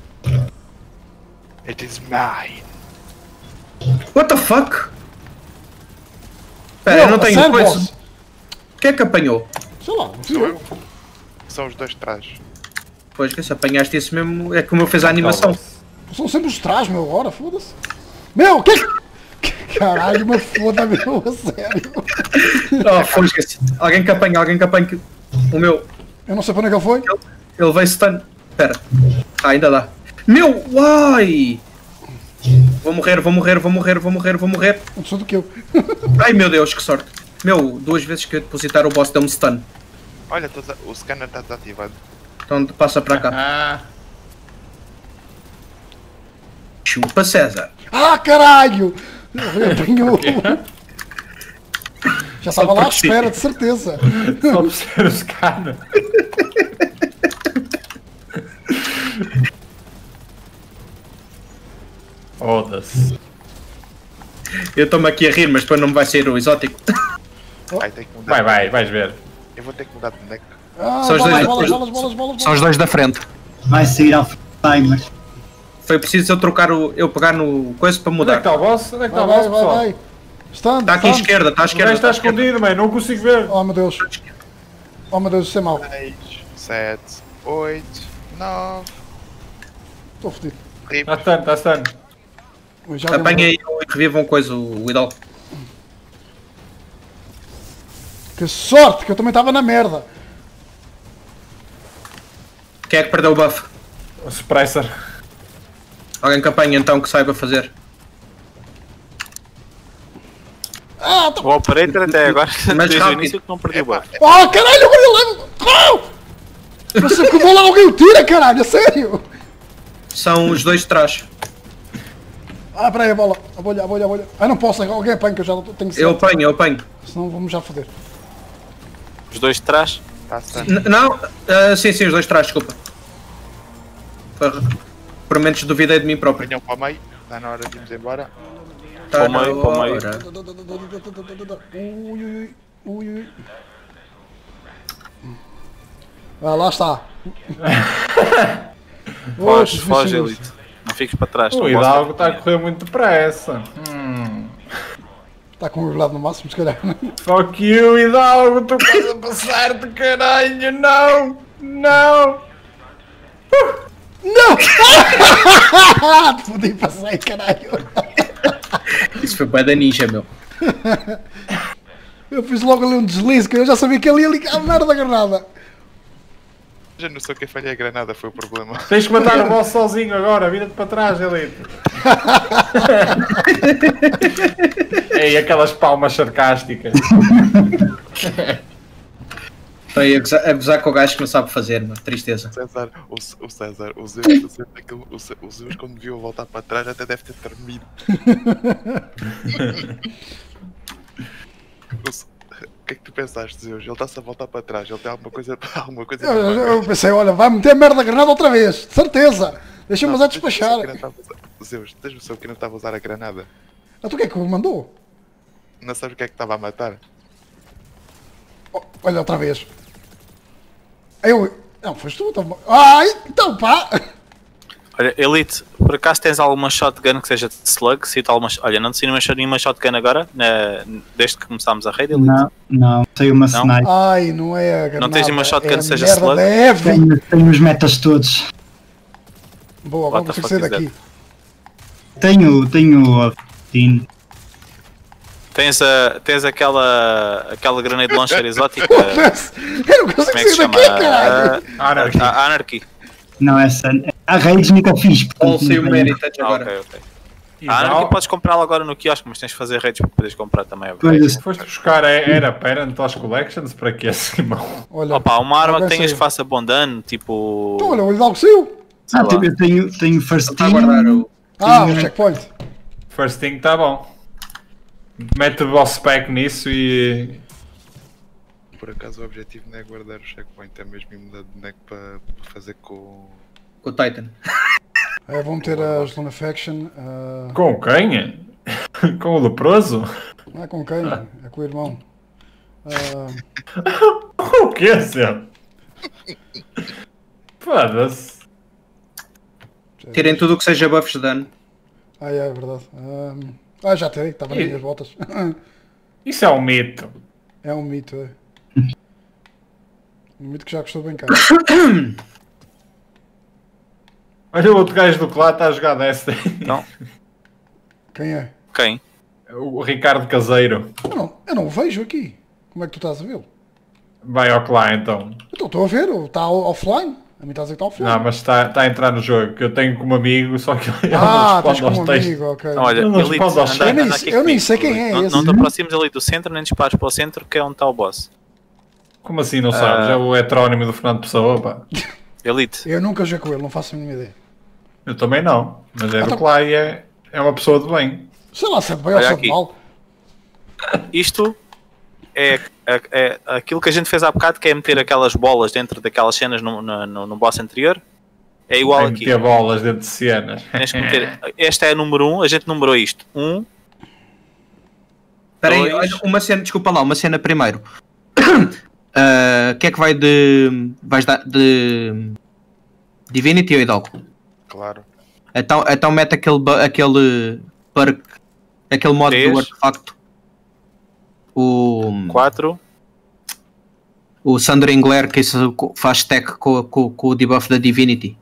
It is mine. What the fuck? Espera, eu não a tenho sério, coisa. boss? Quem é que apanhou? Sei lá, não fui Sou eu. eu. São os dois de trás. Pois que se apanhaste isso mesmo, é como eu fiz a animação. São sempre os trás, meu, agora, foda-se. Meu, o que que... Caralho, me foda, meu, a sério. Oh, fosga-se. Alguém que apanha, alguém que apanha. O meu. Eu não sei para onde é que ele foi. Ele veio stun. Espera. Ah, ainda dá. Meu, uai! Vou morrer, vou morrer, vou morrer, vou morrer, vou morrer. Antes do que eu. Ai meu Deus, que sorte. Meu, duas vezes que eu depositar o boss deu-me stun. Olha, tô desa- o scanner está desativado. Então passa para cá. Ah, Chupa César. Ah, caralho! Eu tenho. Já estava lá à porque sim. espera, de certeza. só por ser os caras. Foda-se. Eu estou-me aqui a rir, mas depois não me vai sair o exótico. Vai ter que mudar. Vai, vai, vais ver. Eu vou ter que mudar de boneco. Ah, São os bolas, dois- bolas, os- bolas, bolas, bolas, São os dois da frente. Vai sair ao timer. Foi preciso eu trocar o. eu pegar no coisa para Onde é que mudar. está o boss? Onde é que está Vai, o vai, boss, vai, pessoal? vai. Stand, Está aqui à stand. esquerda, está à O esquerda. gajo está à esquerda. escondido, mano, não consigo ver. Oh meu Deus. Oh meu Deus, isso é mau. seis, sete, oito, nove. Estou fodido. Está stun, está stun. Ui, já vi um- Apanha aí e revivam coisa, o Idol. Que sorte, que eu também estava na merda. Quem é que perdeu o buff? O suppressor. Alguém que apanha então que saiba fazer. Ah, tá... O operator até agora, Mas desde o rápido. início que não perdeu o buff. Oh, caralho, agora eu levo. Oh! Eu sei que vou lá alguém o tira, caralho, a sério. São os dois de trás. Ah, peraí, a bola. A bolha, a bolha, a bolha. Ah, não posso, alguém apanha que eu já tenho que ser. Eu apanho, eu apanho. Senão vamos já foder. Os dois de trás. Está certo. N- não, ah, sim, sim, os dois de trás, desculpa. Por, por menos duvidei de mim próprio. Venham para o meio. Está na hora de irmos embora. Tá Para o meio, na para o meio. hora. Ui, ui, ui, ui. Ah, lá está. Foge, Oxe, foge, bichinhos. Elite. Não fiques para trás. O não Hidalgo posso- está a correr muito depressa. Hum. Está com o mobilidade no máximo, se calhar. Fuck you, Hidalgo, estou quase a passar-te, caralho, não! Não! Não! Ah, te fodi, passei, caralho. Isso foi bué da ninja, meu. Eu fiz logo ali um deslize, que eu já sabia que ele ia ligar a merda da granada. Já não sei quem falhei a granada, foi o problema. Tens que matar o boss sozinho agora, vira-te para trás, Elite. Ei, aquelas palmas sarcásticas. Foi a gozar, a gozar com o gajo que não sabe fazer, mano. Tristeza. César, o, C- o César, o Zeus, o Zeus, aquele- o Ce- o Zeus quando viu voltar para trás até deve ter tremido. O Ce- O que é que tu pensaste, Zeus? Ele está-se a voltar para trás, ele tem alguma coisa. Alguma coisa Eu, eu- eu pensei, olha, vai meter merda da granada outra vez, de certeza. Deixa-me mas a despachar. Zeus, tens noção que não estava a usar a granada? Ah, tu o que é que me mandou? Não sabes o que é que estava a matar? Oh, olha, outra vez. Eu. Não, foste tu. Então... Ai, então pá. Olha, Elite, por acaso tens alguma shotgun que seja de slug? Cito alguma... Olha, não te nenhuma, nenhuma shotgun agora, na... desde que começámos a raid, Elite? Não, não, tem uma sniper. Ai, não é a granada. Não tens nenhuma shotgun é a que seja merda slug? da Heavy. Tenho, tenho os metas todos. Boa, agora What the consigo fuck sair is daqui. Tenho, tenho a Tin. Tens, a... tens aquela... aquela granada launcher exótica? Foda-se. Eu não consigo Como é que se sair chama? daqui, caralho. A... Anarchy. a Anarchy. Não, essa. A raids nunca fiz. All portanto, saiu não tenho. Meritage Ah, agora. ok, ok. A Anarchy podes comprá-la agora no quiosque, mas tens de fazer raids para poderes comprar também. ok? Pois, Foste buscar a Era Parent aos Collections para que Simão? Olha, Opa, uma arma que alguém tenhas que saiu. faça bom dano, tipo... Então, olha, o Hidalgo saiu. sei ah, lá. eu tenho, tenho first Está a guardar team. o. Ah, o checkpoint. First thing está bom. Mete o boss pack nisso e. Por acaso o objetivo não é guardar o checkpoint, é mesmo ir mudar de boneco para, para fazer com. Com o Titan. É, vou meter as Lunafaction. Uh, Com quem? Com o leproso? não é com quem? É com o irmão. Uh, O que, Zé? Foda-se. Tirem tudo o que seja buffs de dano. ah, é, é verdade. Um, ah, já tirei, estava nas E- minhas botas. Isso é um mito. É um mito, é. Um mito que já custou bem caro. Olha o outro gajo do que lá está a jogar Destiny. Não? Quem é? Quem? O Ricardo Caseiro. Eu não, eu não o vejo aqui. Como é que tu estás a vê-lo? Vai ao que lá então. Então estou a ver, está offline. A mim está a dizer que está offline. Não, mas está, está a entrar no jogo. Que eu tenho como amigo, só que ele ah, não tens responde como aos textos. amigo, ok. Não, olha, Eu não Elite, respondo aos anda, Eu nem anda sei- aqui eu nem comigo, sei quem Elite. é não, esse. não te aproximes ali do centro, nem dispares para o centro, que é onde está o boss. Como assim não sabes? É o heterónimo do Fernando Pessoa, pá. Elite, Eu nunca joguei com ele, não faço a mínima ideia. Eu também não. Mas é Ah, do tá- que lá e é, é uma pessoa de bem. Sei lá se é de bem ou Olha se é de aqui. mal. isto é, é, é aquilo que a gente fez há bocado, que é meter aquelas bolas dentro daquelas cenas no, no, no, no boss anterior. É igual Tem aqui. meter bolas dentro de cenas. Tens que meter, esta é a número um, a gente numerou isto. um, Espera aí, dois. olha, uma cena, desculpa lá, uma cena primeiro. O que é que vai de. Vais dar de. Divinity ou Hidalgo? Claro. Então, então mete aquele. bu- aquele. Perk, aquele modo Três. do artefacto. O. quatro. O Sundering Glare, que isso co- faz stack com, com, com o debuff da Divinity.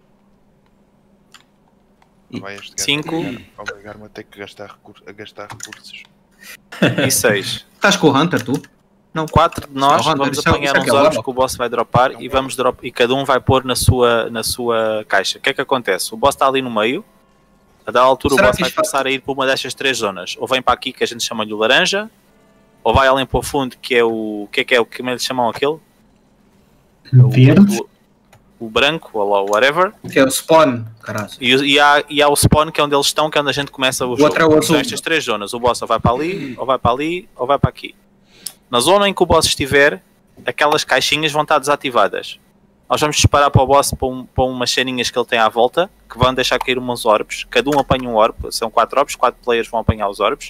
Não vai este gajo Cinco. obrigar- obrigar-me a ter que gastar, recur- a gastar recursos. E seis. Estás com o Hunter, tu? Quatro de nós Isso é o Hunter, vamos isso é- apanhar isso é uns que é orbs level. que o boss vai dropar e vamos drop e cada um vai pôr na sua, na sua caixa. O que é que acontece? O boss está ali no meio, a dada altura Será o boss que vai isto faz- começar a ir para uma destas três zonas. Ou vem para aqui que a gente chama-lhe o laranja, ou vai além para o fundo que é o. O que é que é o que eles chamam aquele? O- Verde? O, o branco, ou lá, whatever. Que é o spawn, caralho. E, e, há, e há o spawn que é onde eles estão, que é onde a gente começa o, O jogo. outro é o São azul. estas três zonas. O boss ou vai para ali, ou vai para ali, ou vai para aqui. Na zona em que o boss estiver, aquelas caixinhas vão estar desativadas. Nós vamos disparar para o boss para, um, para umas ceninhas que ele tem à volta, que vão deixar cair uns orbes. Cada um apanha um orb, são quatro orbes, quatro players vão apanhar os orbes.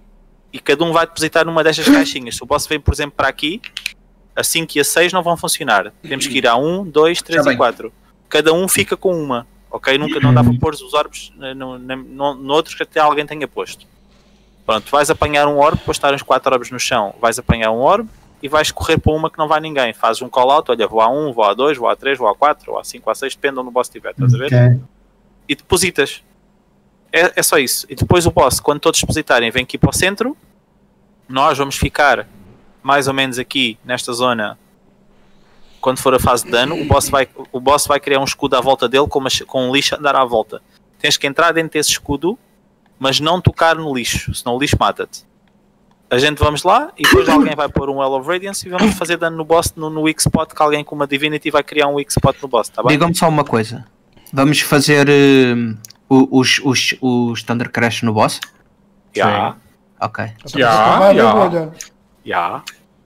E cada um vai depositar numa destas caixinhas. Se o boss vem, por exemplo, para aqui, a cinco e a seis não vão funcionar. Temos que ir a um, dois, três Já e bem. quatro. Cada um fica com uma. Ok? Nunca não dá para pôr os orbes no, no, no, no outro que até alguém tenha posto. Pronto, vais apanhar um orb, depois estarem os quatro orbes no chão, vais apanhar um orb e vais correr para uma que não vai ninguém. Fazes um call out, olha, vou a um, vou a dois, vou a três, vou a quatro, vou a cinco, vou a seis, depende de onde o boss estiver, estás a ver? Ok. E depositas. É, é só isso. E depois o boss, quando todos depositarem, vem aqui para o centro. Nós vamos ficar mais ou menos aqui nesta zona. Quando for a fase de dano, o boss vai, o boss vai criar um escudo à volta dele com, uma, com um lixo a andar à volta. Tens que entrar dentro desse escudo, mas não tocar no lixo, senão o lixo mata-te. A gente vamos lá e depois alguém vai pôr um Well of Radiance e vamos fazer dano no boss no, no weak spot, que alguém com uma Divinity vai criar um weak spot no boss, tá bem? Digam-me só uma coisa. Vamos fazer eh, o- os, os, os Thunder Crash no boss? Já, Ok, Então, Ya, não vai haver ya. bolha. já,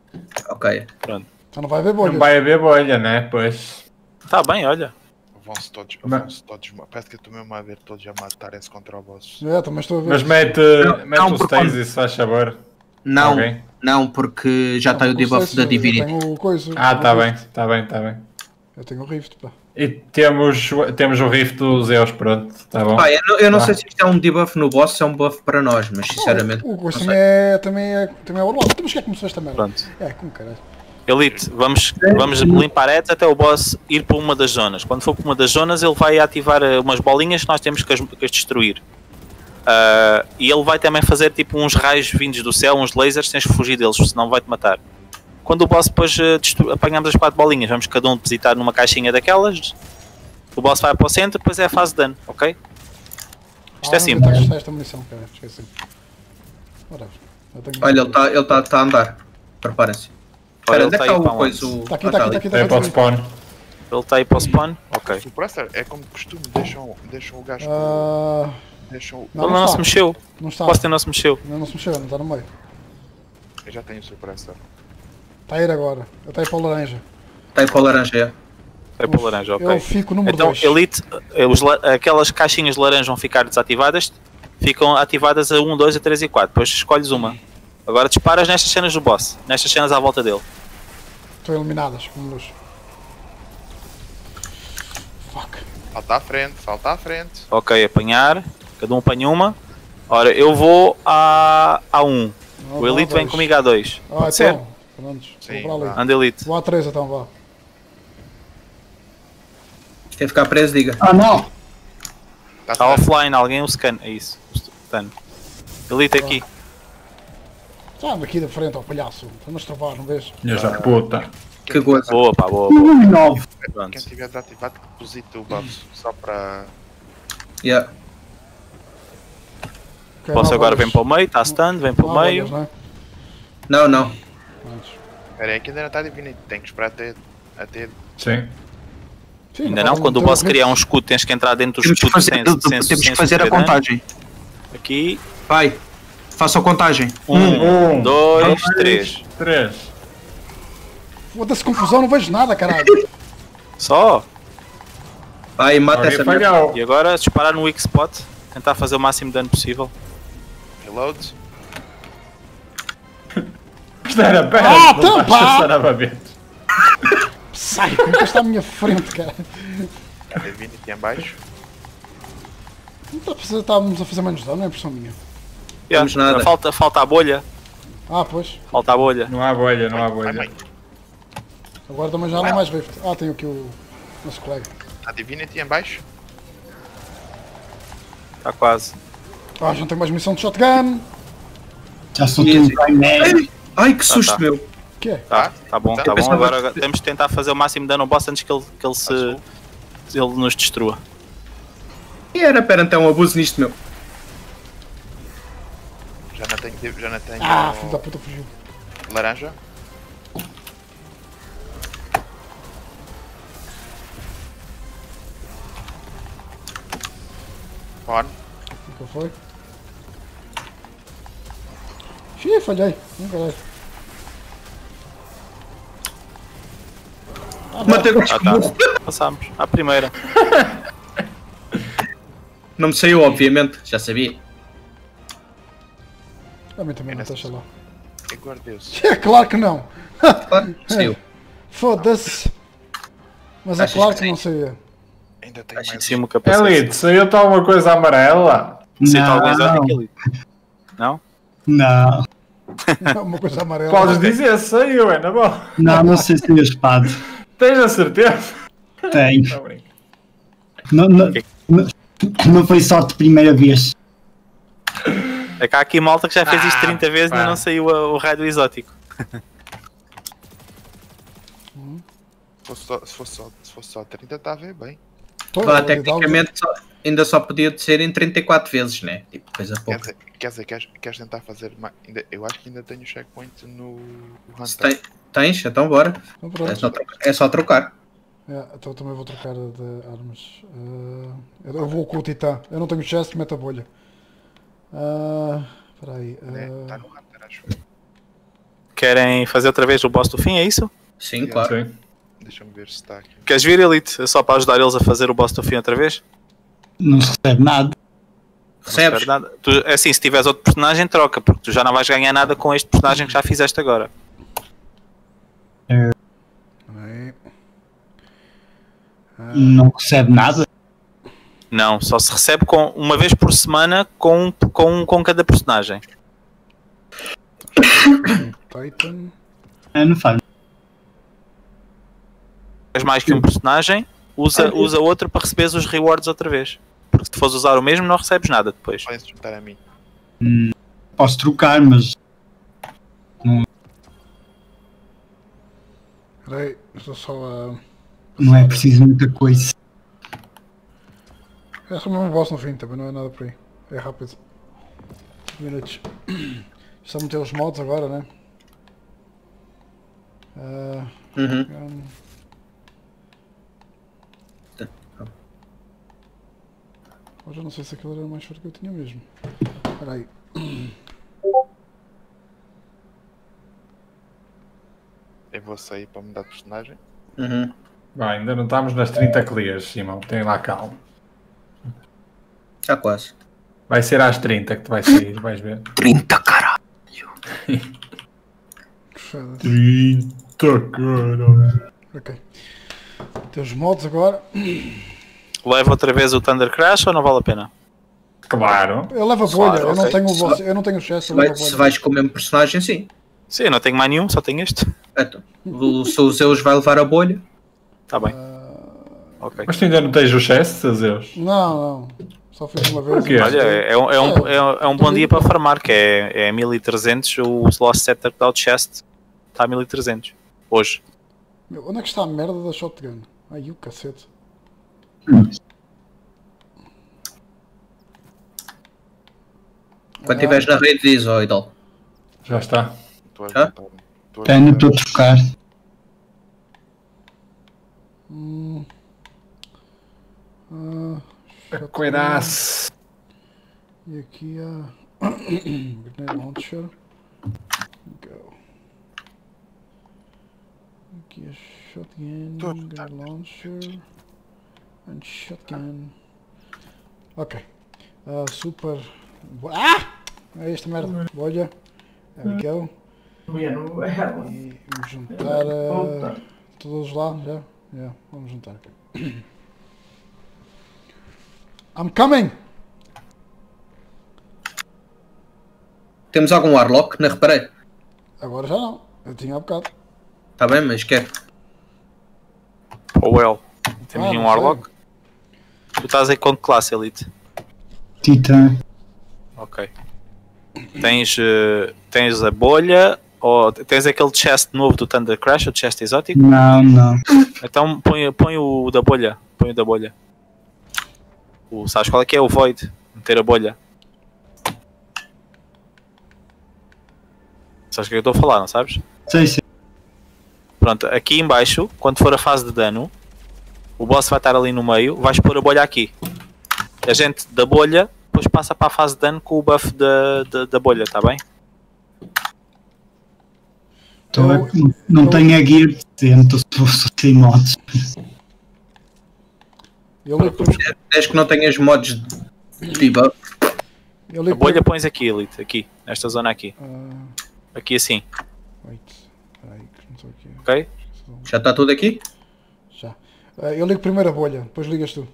ok. pronto. Então não vai haver bolha. Não vai haver bolha, né? Pois. Tá bem, olha. Vão-se todos, Mas- vão-se todos. Parece que eu estou mesmo a ver todos a matarem-se contra o boss. É, também estou a ver. Mas mete, Não, mete não, o porque- Stasis, se faz favor. Não, Alguém? não, porque já tem o Não sei debuff se da eu Divinity. tenho coisa. Ah, eu tá tenho bem, Rift. tá bem, tá bem. Eu tenho o Rift, pá. E temos, temos o Rift dos Zeus, pronto, tá bom. Pá, eu não, eu não Ah. sei se isto é um debuff no boss ou se é um buff para nós, mas sinceramente. O coisa não também sei. é, também é, também é Warlock. Temos que é que começou esta merda. Pronto. É, como caralho. Elite, vamos, vamos limpar ads até o boss ir para uma das zonas. Quando for para uma das zonas, ele vai ativar eh, umas bolinhas que nós temos que as, que as destruir. Ah, e ele vai também fazer tipo uns raios vindos do céu, uns lasers, tens que fugir deles, senão vai-te matar. Quando o boss depois eh, destru- apanhamos as quatro bolinhas, vamos cada um depositar numa caixinha daquelas. O boss vai para o centro, depois é a fase de dano, ok? Isto é Ah, simples. não tenho esta munição, cara. Esqueci. Whatever. Eu tenho- Olha, ele está ele tá, tá a andar. Preparem-se. Olha, Espera, ele onde é está que aí está para o onde? coisa? o- Tá aqui, Ah, tá tá aqui, ali. tá É aqui, para tá o aqui. spawn. Ele está aí para o spawn? Ok. O Presser é como de costume, deixam, deixam o gajo. Ah, Deixam o. não, Ele não não se está. mexeu. Não está. O boss não se mexeu. Ainda não se mexeu, não está no meio. Eu já tenho o seu Presser. Está a ir agora. Eu tenho para o laranja. Está aí para o laranja, é. É para o laranja, ok. Eu fico número Então, dois. Elite, eh, os la- aquelas caixinhas de laranja vão ficar desativadas, ficam ativadas a um, dois, a três e quatro. Depois escolhes uma. Agora disparas nestas cenas do boss, nestas cenas à volta dele. Estão eliminadas, como luz. Fuck. Salta à frente, salta à frente. Ok, apanhar, cada um apanha uma. Ora, eu vou a, a um. Não, O vá Elite a vem dois. comigo a dois. Ah, Pode ser? então. Prontos. Sim, Vou para ali. vá. Anda Elite. Vou a três então, vá. Quer ficar preso, diga. Ah, não! Tá Está certo. offline, alguém o scan. É isso. Stun. Elite aqui. Já anda aqui da frente ao palhaço. Vamos travar, não vês? Filhas da puta. Que gozo. Boa, pá, boa, boa. Um e nove. Pronto. Quem tiver desativado, que deposite o buff só para. Yeah. Ok, Posso não há agora bolhas. vem para o meio, está stun, vem para Não o há meio. bolhas, não é? Não, não. Prontos. Espera aí, que ainda não está divinito. Tem que esperar até. até... Sim. Sim, Ainda falta não, quando o meter boss Rift. criar um escudo, tens que entrar dentro do Temos que escudo fazer, sem, sem, temos sem que fazer a sofrer dano. contagem. Aqui, Vai. Faça a contagem. um, Um, dois, três. Três. Foda-se confusão, não vejo nada, caralho. Só. Vai, mata Alguém essa merda. falhou. E agora disparar no weak spot, tentar fazer o máximo de dano possível. Reload. Espera, pera. Ah, não então, vais pá! passar a babete. Sai, como que está à minha frente, cara? A Divinity em baixo. Não está a fazer, estávamos a fazer menos dano, não é impressão minha. Yeah, Temos nada. Falta, falta a bolha. Ah, pois. Falta a bolha. Não há bolha, não há Vai, bolha. mãe. Agora também já não é mais Rift. Ah, tenho aqui o nosso colega. A Divinity em baixo. Está quase. Ah, já não tenho mais missão de shotgun. Já sou tudo bem, né? Ai, ai, que susto, tá. meu. O que é? Tá, tá bom, Eu tá bom. pensava Agora que- temos de tentar fazer o máximo de dano ao boss antes que ele, que ele se. Azul. ele nos destrua. E era, pera, então, abuso nisto, meu. Já não tenho. Já não tenho Ah, filho da puta, fugiu. laranja. On. O que foi? Xiii, falhei. Hum, caralho. Matei o Ah, tá. Passámos. À primeira. Não me saiu, obviamente, já sabia. A mim também não, deixa lá. E guardei-se. É claro que não. Claro, saiu. Foda-se. Mas é Achas claro que que não sim? saía. Ainda tenho Acho em mais. cima o capacete. Elite, saiu-te alguma coisa amarela? Cita algum Não, exótico ali. Não? não, Uma coisa amarela. Podes dizer, saiu, é na boa. não, não sei se tem a espada. Tens a certeza? Tenho. Não brinco. Não, não, não, não foi só de primeira vez. É que há aqui malta que já fez isto Ah, trinta vezes e ainda pá. não saiu a- o raio do exótico. Se fosse só, se fosse só, se fosse só trinta, está a ver bem. Pô, Vá, eu- tecnicamente só- ainda só podia de ser em trinta e quatro vezes, né? Tipo, coisa Quer pouca. dizer, quer dizer queres, queres tentar fazer mais. Ainda, eu acho que ainda tenho checkpoint no Se Hunter. tem- tens, então bora. Então É pronto. só, trocar- é só trocar. É, então também vou trocar de armas. Ah, eu vou com o Titã. Eu não tenho chest, mete a bolha. Ah, Espera aí. Né? ah, Tá no Hunter, acho. Querem fazer outra vez o boss do fim, é isso? Sim, claro. Sim. Deixa-me ver se está aqui. Queres vir, Elite? É só para ajudar eles a fazer o boss do fim outra vez? Não se recebe nada. Não se Recebes? perde nada. Tu, é assim, se tiveres outro personagem, troca, porque tu já não vais ganhar nada com este personagem que já fizeste agora. espera aí. Não recebe nada. Não, só se recebe com, uma vez por semana com, com, com cada personagem. Titan. É, não faz. Tens mais que um personagem, usa, usa outro para receberes os rewards outra vez. Porque se fores usar o mesmo, não recebes nada depois. Podem se juntar a mim. Posso trocar, mas Espera aí, estou só a. não é preciso muita coisa. É só mesmo boss no fim, também não é nada por aí. É rápido. Minutos. Só meter os mods agora, né? Ah, Uhum. um, Hoje eu não sei se aquilo era mais forte que eu tinha mesmo. Espera aí. Eu vou sair para mudar de personagem. Uhum. Vai, ainda não estamos nas trinta clears, Simão. Tem lá calma. Já quase. Vai ser às trinta que tu vais sair, vais ver. trinta, caralho. Foda-se. trinta, caralho. Ok. Tem os mods agora. Leva outra vez o Thunder Crash ou não vale a pena? Claro. Eu levo a Claro, bolha, eu não ok. tenho o boss, eu não tenho o chest, eu Vai- levo a se bolha. vais com o mesmo personagem, sim. Sim, eu não tenho mais nenhum, só tenho este. Então, o seu Zeus vai levar a bolha. Está bem. Ok. Mas tu ainda não tens o chest, Zeus? Não, não. Só fiz uma vez. Porquê? Olha, é, é um, é, um, é, um- é um bom dia para farmar, que é, é mil e trezentos, o Lost Scepter Cloud Chest está a mil e trezentos. Hoje. Meu, onde é que está a merda da shotgun? Ai, o cacete. Quando estiveres na rede, diz, ó, Idol. Já está. Estou a Hã? juntar. Estou a Tenho, juntar. estou a trocar. Hum. Ah, shotgun. Cuidasse. E aqui a Grenade Launcher. Go. Aqui a Shotgun, Tô a juntar. Grenade Launcher and Shotgun. Ok. Ah, super. bo- Ah! É esta merda. Bolha. There we go. E vamos juntar uh, todos lá, já? Yeah, vamos juntar. I'm coming! Temos algum Warlock? Não reparei. Agora já não, eu tinha há bocado. Tá bem, mas quer. Ou well. Temos Ah, nenhum não Warlock. Tu estás aí com que classe, Elite? Titã. Ok. Tens, uh, tens a bolha, ou tens aquele chest novo do Thunder Crash, o chest exótico? Não, não. Então põe, põe o da bolha. Põe o da bolha. O, sabes qual é que é? O Void. Meter a bolha. Sabes o que é que eu estou a falar, não sabes? Sei, sei. Pronto, aqui em baixo, quando for a fase de dano, o boss vai estar ali no meio, vais pôr a bolha aqui. A gente da bolha depois passa para a fase de dano com o buff da, da, da bolha, está bem? Tô Eu- aqui. Não eu- tenho a gear dentro, estou sem mods. Eu li, Desde que não tenhas mods de debuff. eu li A bolha pões aqui, Elite, aqui, nesta zona aqui. Ah, Aqui assim, wait, peraí, que não estou aqui. ok? Já está tudo aqui? Já. Ah, eu ligo primeiro a bolha, depois ligas tu.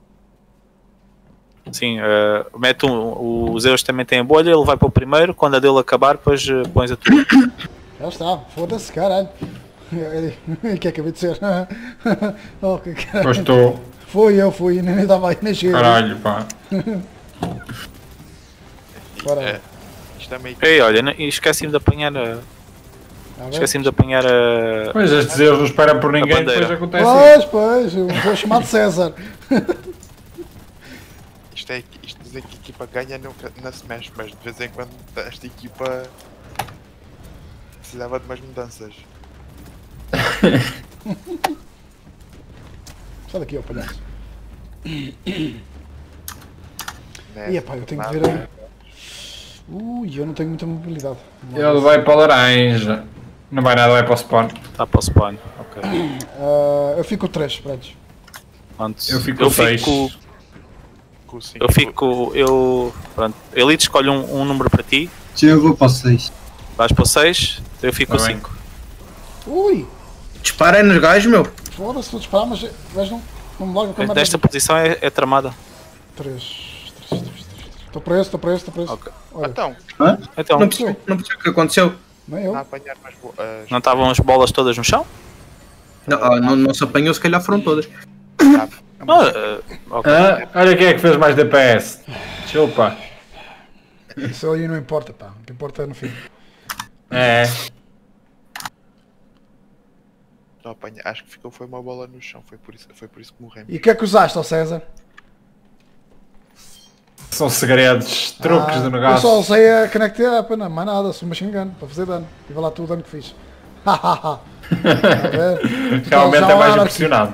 Sim, uh, mete um, o- os Zeus também têm a bolha, ele vai para o primeiro, quando a dele acabar, depois uh, pões a tua. Já está, foda-se, caralho. O que é que acabei de ser? Oh, que caralho. Pois estou. Foi eu, fui, nem estava aí, nem cheguei. Caralho, pá. Bora, É, isto é meio Ei, olha, não- esqueci-me de apanhar a... tá bem? Esqueci-me de apanhar a... Pois estes Zeus não esperam por ninguém, bandeira. depois acontece Pois, isso. pois, eu vou chamar de César. Isto é isto dizer que a equipa ganha nunca na Smash, mas de vez em quando esta equipa precisava de umas mudanças. Sai daqui, ó palhaço. Né? Ia pá, eu tenho que ver aí. Ui, eu não tenho muita mobilidade. Ele vai para o laranja. Não vai nada, vai para o spawn. Está para o spawn, ok. Ah, eu fico três, pronto. Pronto. Eu fico eu seis. fico, Com o cinco. eu fico, eu, pronto, Elite escolhe um, um número para ti, Já eu vou para o seis. vais para o seis, eu fico Tá o bem. cinco. Ui, Disparem nos gajos, meu. foda-se, vou disparar, mas o gajo não, não me larga com a merda. Nesta posição é, é tramada. três, três, três, três. Estou preso, estou preso, estou preso. Ok. Olha, Então, Então, Não percebi, não percebi o que aconteceu. nem eu. a apanhar mais bo- as- não estavam as bolas todas no chão? Não, ah, não, não se apanhou, se calhar foram todas. Ah, eh, ok. Ah, olha quem é que fez mais D P S. Chupa. Isso aí não importa, pá. O que importa é no fim. É. não apanha- acho que ficou foi uma bola no chão, foi por isso, foi por isso que morremos. E o que é que usaste, ó César? São segredos, truques Ah, do Eu negócio. só usei a Connect Up, não, mais nada, sou machine gun para fazer dano. E vai lá tudo o dano que fiz. Hahaha. Realmente é mais Já- impressionante.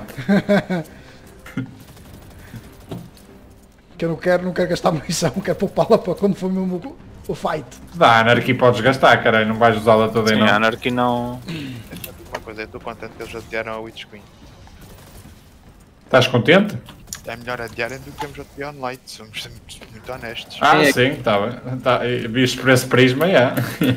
Que eu não quero, não quero gastar munição, quero poupá-la para quando for mesmo o, o fight. Dá, Anarchy podes gastar, caralho, não vais usá-la toda aí Sim, a não. Anarchy não... Uma coisa, eu estou contente que eles adiaram a Witch Queen. Estás contente? É melhor adiarem do que termos adiar Light, somos muito, muito honestos. Ah, É. sim, tá bem. Tá, visto por esse prisma, é.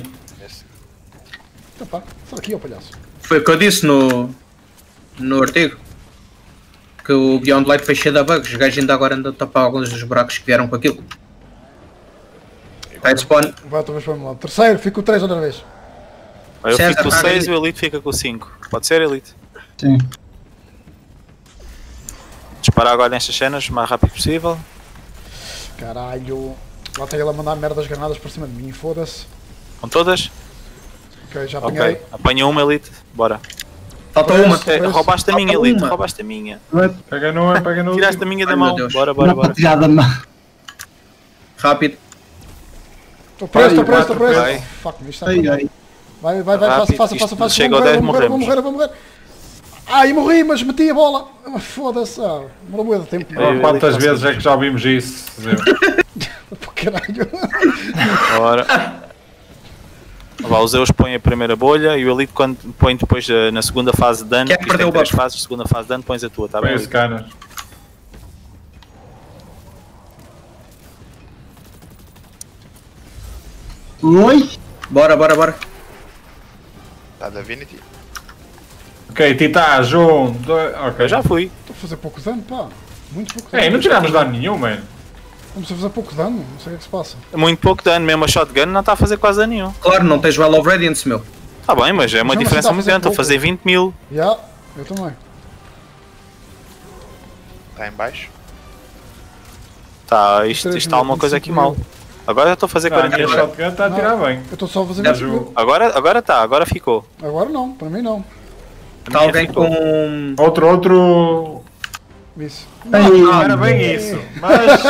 Então pá, sai daqui, ó palhaço. Foi o que eu disse no, no artigo. Que o Beyond Light foi cheio de bugs. Os gajos ainda agora andam a tapar alguns dos buracos que vieram com aquilo. Vai de spawn. Vai outra vez para o meu lado. Terceiro, fico três outra vez. Eu César, fico com o paga seis aí. e o Elite fica com o cinco. Pode ser, Elite? Sim. Disparar agora nestas cenas o mais rápido possível. Caralho. Lá tem ele a mandar merdas granadas por cima de mim, foda-se. Com todas? Ok, já apanhei. Ok. Apanha uma, Elite. Bora. Falta Preço. uma. Eh, roubaste a minha, Falta Elite. uma. Roubaste a minha. Pega no, pega no. Tiraste a minha da Ai, meu mão. Deus. Bora, bora, Não bora. para tirar da mão. Rápido. Estou preso, estou Ai, preso, estou preso. vai. Oh, fuck, me isto está Ai, a ai. Vai, vai, vai, faça, Rápido, faça, isto faça, faça. chega Vou ao morrer, dez, vou morrer, vou morremos. morrer, vou morrer. Ai, morri, mas meti a bola. Ah, foda-se. Ah, demorou muito tempo. Ei, Oh, quantas Elite, vezes é que já ouvimos isso? Zé? Pô, caralho. Bora. Vá, os Zeus põem a primeira bolha e o Elite quando põe depois eh, na segunda fase de dano. Quem é que que isto tem perdeu o três buff? fases, segunda fase de dano, pões a tua, tá Põe bem? o Elite? scanner. Oi? Bora, bora, bora. Está a Divinity. Ok, Titãs, um, dois. Ok. Eu já fui. Estou a fazer pouco dano, pá. Muito pouco dano. Ei, não tirámos dano nenhum, mano. Estamos a fazer pouco dano, não sei o que é que se passa. Muito pouco dano, mesmo a shotgun não está a fazer quase dano nenhum. Claro, não tens Well of Radiance, meu. Está bem, mas é uma Mas diferença não, muito mas grande. está a Estou a fazer vinte mil. Já, eu também. Está em baixo. Tá, isto, três isto está alguma mil, coisa vinte e aqui cinco mal. mil. Agora já estou a fazer Ah, a quarenta minha mil. shotgun está a tirar bem. Eu estou só a fazer Mas vinte o- mil. Agora agora está, agora ficou. Agora não, para mim não. A Está minha alguém ficou. com. Outro, outro. Isso. Ei, Não era bem isso, mas.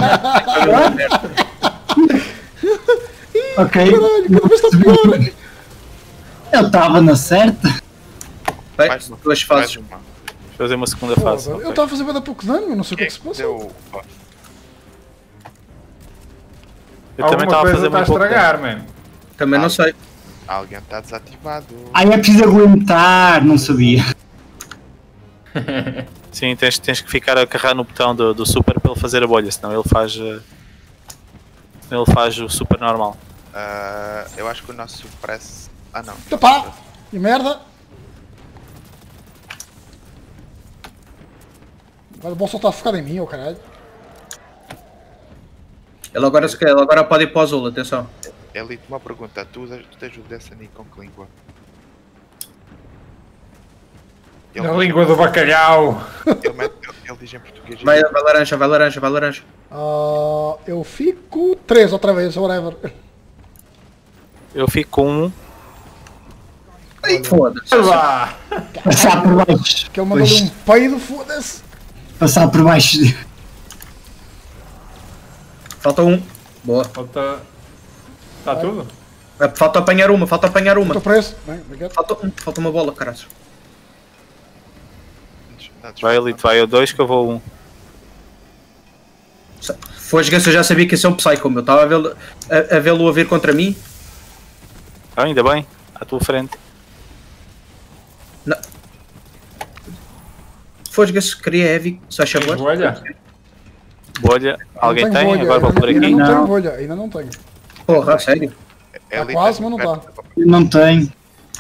ok. Caralho, cada vez está pior. Eu estava na certa. Bem, Mais uma. duas Mais fases. uma. Vou fazer uma segunda fase. Foda, ok. eu estava a fazer bem pouco dano, eu não sei o que é que se passa. Deu. Ó, Eu também Alguma estava a coisa fazer está a muito pouco dano. estragar, mano. Também não sei. alguém está desativado. Ai, é preciso aguentar, não sabia. Sim, tens, tens que ficar a carregar no botão do, do super para ele fazer a bolha, senão ele faz. eh, Senão ele faz o super normal. Ah, eu acho que o nosso press. Ah não. Eita pá! E merda! Agora o bolso está focado em mim, ô caralho. Ele agora, se quer- ele agora pode ir para o azul, atenção. Elite, uma pergunta. Tu, usas- tu tens o Destiny com que língua? Ele, A língua do bacalhau. ele, mete- ele- ele diz em português. Vai, vai laranja, vai laranja, vai laranja. Ah, eu fico três outra vez, whatever. Eu fico com um. Ai, foda-se. Vá. Passar por baixo. Que ele mandou ali Pois, um peido, foda-se. Passar por baixo. Falta um. Boa. Falta. Está tudo? É, falta apanhar uma, falta apanhar uma. Estou preso. Bem, obrigado. Falta, um, falta uma bola, caralho. Vai Elite, vai eu dois que eu vou um. Foi jogar, eu já sabia que esse é um Psycho, meu. Estava a vê-lo a, a, vê-lo a vir contra mim. Ah, ainda bem, à tua frente. Foi jogar, se queria heavy, só Tens favor. bolha? Bolha, alguém Não tem? tenho bolha, Agora vou ainda por não- aqui. Ainda não tenho Não. bolha, ainda não tenho. Porra, a sério. Tá quase, mas não tá. Não tem.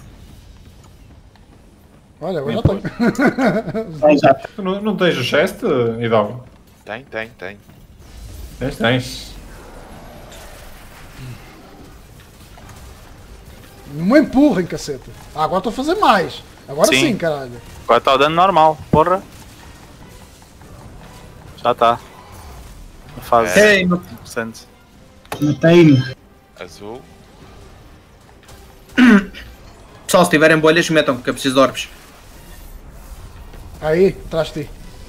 Olha, agora já tenho. Vai já. Tu não, não tens o chest, Hidalgo? Tem, tem, tem. Tens, tens. Não me empurrem, caceta. Ah, agora estou a fazer mais. Agora sim, Sim. caralho. Agora está o dano normal, porra. Já está. Na fase Ei, meu. interessante. Matei-me. Azul. Pessoal, se tiverem bolhas, metam, que eu preciso de orbes. Aí, atrás de ti.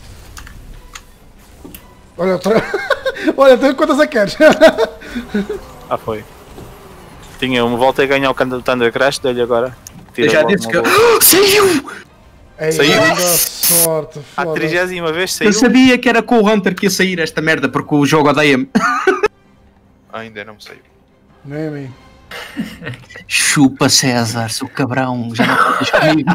Olha, outra... Olha, tenho quantas é que queres? Ah, foi. Tinha uma, voltei a ganhar o canto do Thunder Crash dele agora. Tira Eu já logo disse uma que eu... boa. Saiu! Ei, Saiu. grande sorte, À foda-se. trigésima vez saiu. Eu sabia que era com o Hunter que ia sair esta merda, porque o jogo odeia-me. Ainda não saiu. Nem a mim. Chupa César, seu cabrão, já não contas comigo.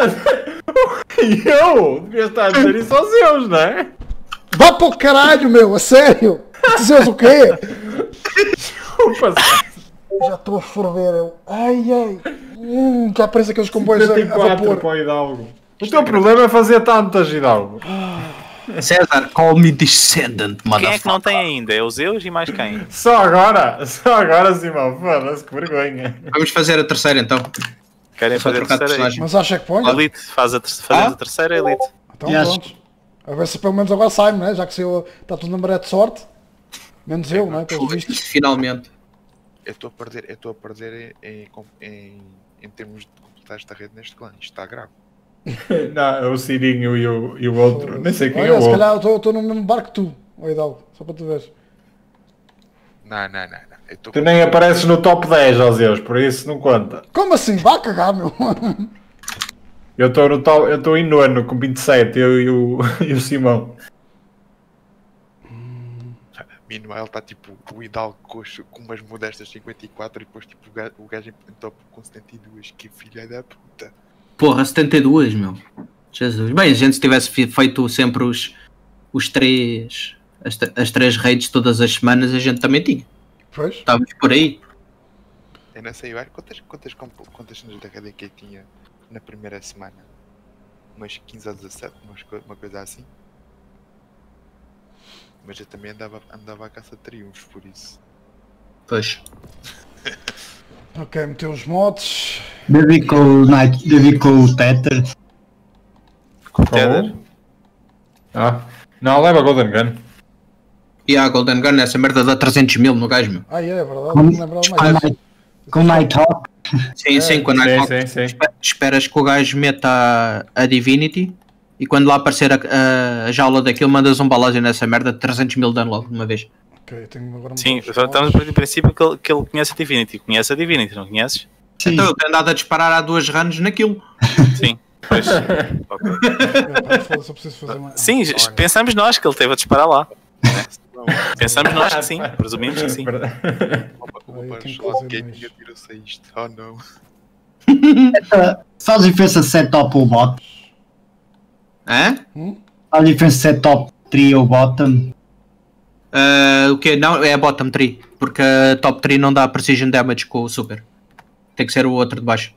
E eu? Devia estar a dizer isso aos seus, não é? Vá para o caralho, meu, a sério! Dizes o quê? Opa, Já estou a ferver, eu. Ai, ai. Hum, já aparece aqueles comboios a, a setenta e quatro vapor. para o Hidalgo. O teu problema é fazer tantas, Hidalgo. César, call me descendant, Quem é que não motherfucker. tem ainda? É os Zeus e mais quem? Só agora? Só agora, Simão. Foda-se, que vergonha. Vamos fazer a terceira então. Querem Só fazer a trocar de terceira? personagem. Mas há checkpoint? Elite, faz a, ter fazes Ah? a terceira Elite. Então Yes. pronto. A ver se pelo menos agora sai, né? Já que se eu está tudo na maré de sorte. Menos eu, né? Pelos vistos. Finalmente. Eu estou a perder, eu estou a perder em, em, em termos de completar esta rede neste clã. Isto está grave. Não, é o Cirinho e o, e o outro. Nem sei quem Olha, é o se outro. calhar eu estou no mesmo barco que tu, ô Hidalgo, só para tu veres. Não, não, não, não. Eu estou Tu nem apareces no top dez, ó Zeus, por isso não conta. Como assim? Vá cagar, meu! Eu estou no top, eu estou em nono com vinte e sete, eu e o, e o Simão. Meanwhile está tipo o Hidalgo com, os- com umas modestas cinquenta e quatro e depois tipo o gajo, o gajo em top com setenta e dois. Que filha da puta. Porra, setenta e dois, meu. Jesus. Bem, a gente se tivesse fe- feito sempre os, os três, as, t- as três raids todas as semanas, a gente também tinha. Pois? Estávamos por aí. Eu não sei, eu acho quantas, quantas, comp- quantas cenas da H D K tinha na primeira semana? Umas quinze ou dezassete, umas co- uma coisa assim. Mas eu também andava, andava à caça de triunfos, por isso. Pois. Ok, meteu os mods. Davi com o Night, Davi com o Tether. Tether. Ah, não, leva Golden Gun. E a Golden Gun, essa merda dá trezentos mil no gajo, meu. Ah, é, é verdade, Com, não me lembrava com, mais. Night, com Nighthawk. Sim, sim, quando Sim, é sim, sim. espe- esperas que o gajo meta a, a Divinity e quando lá aparecer a, a, a jaula daquilo, mandas um balásio nessa merda de trezentos mil dano logo de uma vez. Ok, tenho agora Sim, meter os estamos a mods. partir do princípio que ele, que ele conhece a Divinity. Conhece a Divinity, não conheces? Sim. Então eu tenho andado a disparar há duas runs naquilo. Sim. Pois. Ok. Epá, foda-se, eu preciso fazer mais. Sim, Olha. pensamos nós que ele teve a disparar lá. Não, Pensamos nós que sim, presumimos que sim. o Ai, eu Opa tenho que Slot fazer Gaming mais. atirou-se a isto. Oh não. Uh, faz diferença se é top ou bottom. Hã? Faz diferença se é top três ou bottom. Uh, o que? Não, é a bottom três. Porque a top três não dá precision damage com o super. Tem que ser o outro de baixo.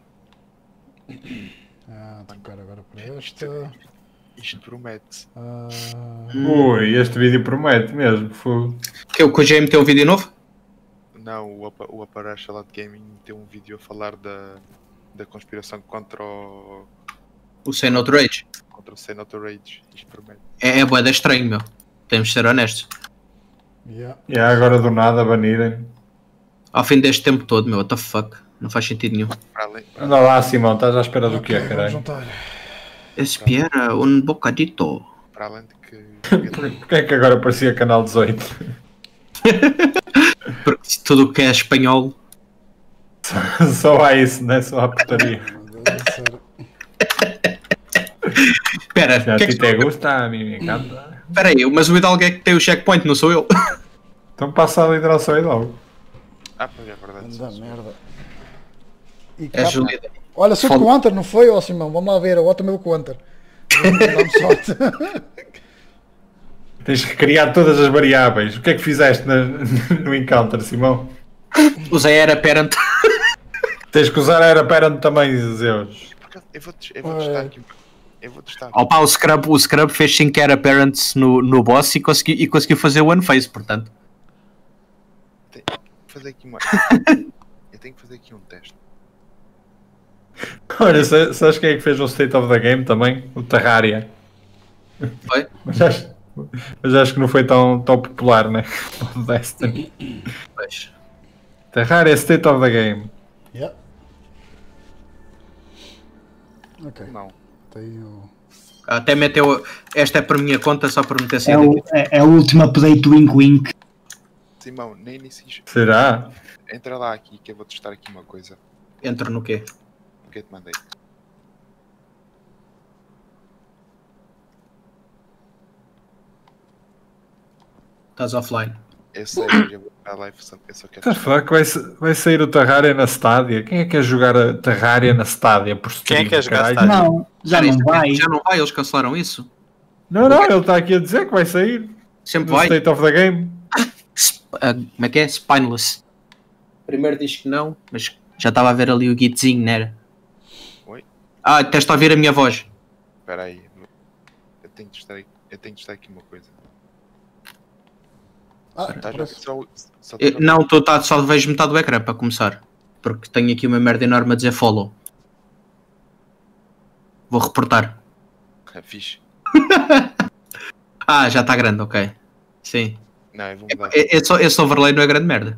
Ah, trocar agora para esta. Isto promete. Ah, Ui, este vídeo promete mesmo. Fogo. Que o J M tem um vídeo novo? Não, o Apa- o Aparar Slot Gaming tem um vídeo a falar da, da conspiração contra o. O Say No to Rage. contra o Senator Rage. Isto promete. É, é bué da estranho, meu. Temos de ser honestos. yeah. E agora do nada banirem. Ao fim deste tempo todo, meu, what the fuck? Não faz sentido nenhum. Para além, para Anda lá, Simão, estás à espera do Ok, quê, vamos caralho? juntar. Espera um bocadito. para além de que. Porquê é que agora parecia canal dezoito? Porque tudo o que é espanhol. Só há isso, não é só a putaria. Meu Deus do céu. Espera, Já que a é que ti te gusta, a mim me encanta. Espera aí, mas o Hidalgo é que tem o checkpoint, não sou eu. Então passa a liderar só aí logo. Ah, pois é verdade. Anda merda. E É capa- Julia. Olha, sou Foda- com o Hunter, não foi, ó Simão? Vamos lá ver, eu também vou com o Hunter. Dá-me sorte. Tens que criar todas as variáveis. O que é que fizeste na- no Encounter, Simão? Usei era parent. Tens que usar a Era Parent também, Zeus. Por acaso, Eu vou, eu vou testar aqui. Eu vou testar. Opa, o Scrub, o Scrub fez cinco era parents no, no boss e conseguiu, e conseguiu fazer one phase, portanto. Tenho que fazer aqui uma. Eu tenho que fazer aqui um teste. Olha, sa- sabes quem é que fez o State of the Game também? O Terraria. Foi? Mas acho, mas acho que não foi tão, tão popular, né? O Destiny. Pois. Terraria State of the Game. Yeah. Ok, Não. tenho. Até meteu. Esta é por minha conta, só por meter É saída o, aqui. é, é o último update do Wink Wink. Simão, nem inicies. Será? Entra lá aqui que eu vou testar aqui uma coisa. Entra no quê? O que eu te mandei? Estás offline. Eu sei, mas eu vou para a live, só- eu só quero What the testar. fuck? Vai, sa- vai sair o Terraria na Stadia? Quem é que quer jogar a Terraria na Stadia por stream? Quem é que quer jogar caralho? Stadia? Não, já não vai. Já não vai, eles cancelaram isso. Não, não, ele está aqui a dizer que vai sair. Sempre No vai. State of the Game. Sp- ah, como é que é? Spineless. Primeiro diz que não, mas já estava a ver ali o gitzinho, não era? Oi? Ah, tens de ouvir a minha voz. Espera aí. Eu tenho que testar, eu tenho que testar aqui uma coisa. Ah, Estás a ver parece. só, só Eu- estás a ver- não, tô, tá, só vejo metade do ecrã para começar. Porque tenho aqui uma merda enorme a dizer follow. Vou reportar. Ah, fixe. Ah, já está grande, ok. Sim. Não, eu vou mudar. E- Esse, esse overlay não é grande merda.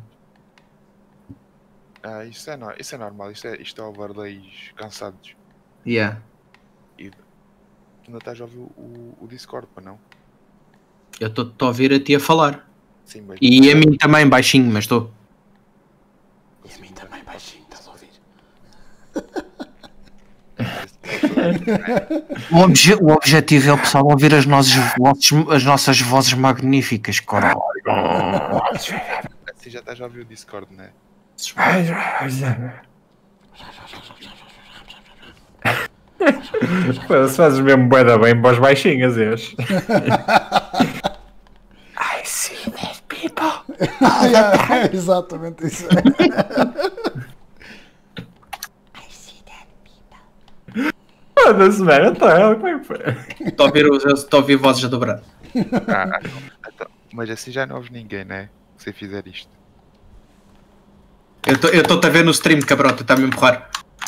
Ah, isso é, no- isso é normal. Isto é, isto é overlays cansados. Yeah. Tu não estás a ouvir o, o Discord, para não? Eu estou a ouvir a ti a falar. Sim, mas. E a mim também, baixinho, mas estou. A mim também, Baixinho, estás a ouvir? O, obje- o objetivo é o pessoal ouvir as nossas vozes, as nossas vozes magníficas, caralho. Assim já estás a ouvir o Discord, não é? Pô, se fazes mesmo bué da bem para os baixinhos, Zeus. Yeah, é exatamente isso. Foda-se, velho. Então, como é que foi? Estou a ouvir, estou a ouvir vozes a dobrar. Ah, então, mas assim já não ouves ninguém, né? Se fizer isto. Eu estou-te a ver no stream, cabrão, tu está-me a empurrar.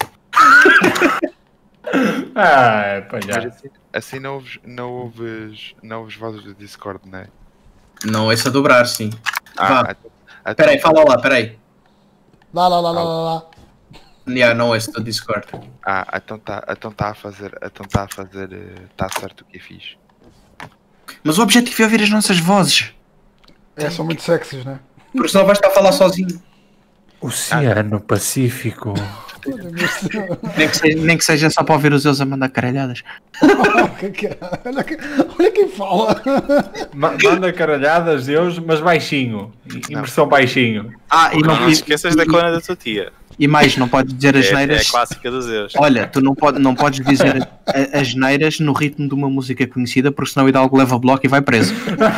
Ah, é Mas palhaço. assim, assim não, ouves, não, ouves, não ouves vozes do Discord, né? Não, esse a dobrar, sim. Ah, Vá. então- então- Peraí, fala lá, peraí. Lá, lá, lá, lá, lá, lá. Yeah, não, esse do Discord. Ah, então está então tá a fazer. Então está a fazer. Está certo o que eu fiz. Mas o objetivo é ouvir as nossas vozes. É, são muito sexys, né? Porque senão vais estar a falar sozinho. Oceano Pacífico. Olha-me este- Nem que seja, nem que seja só para ouvir os eles a mandar caralhadas. Que caralho, olha, que- olha quem fala. Ma- Manda caralhadas, Deus, mas baixinho. Impressão baixinho. Ah, e Não, não, não e, esqueças da cona da tua tia. e mais, não podes dizer as É, é a neiras. clássica dos erros. Olha, tu não, pode, não podes dizer a- as neiras no ritmo de uma música conhecida, porque senão o Hidalgo leva bloco e vai preso.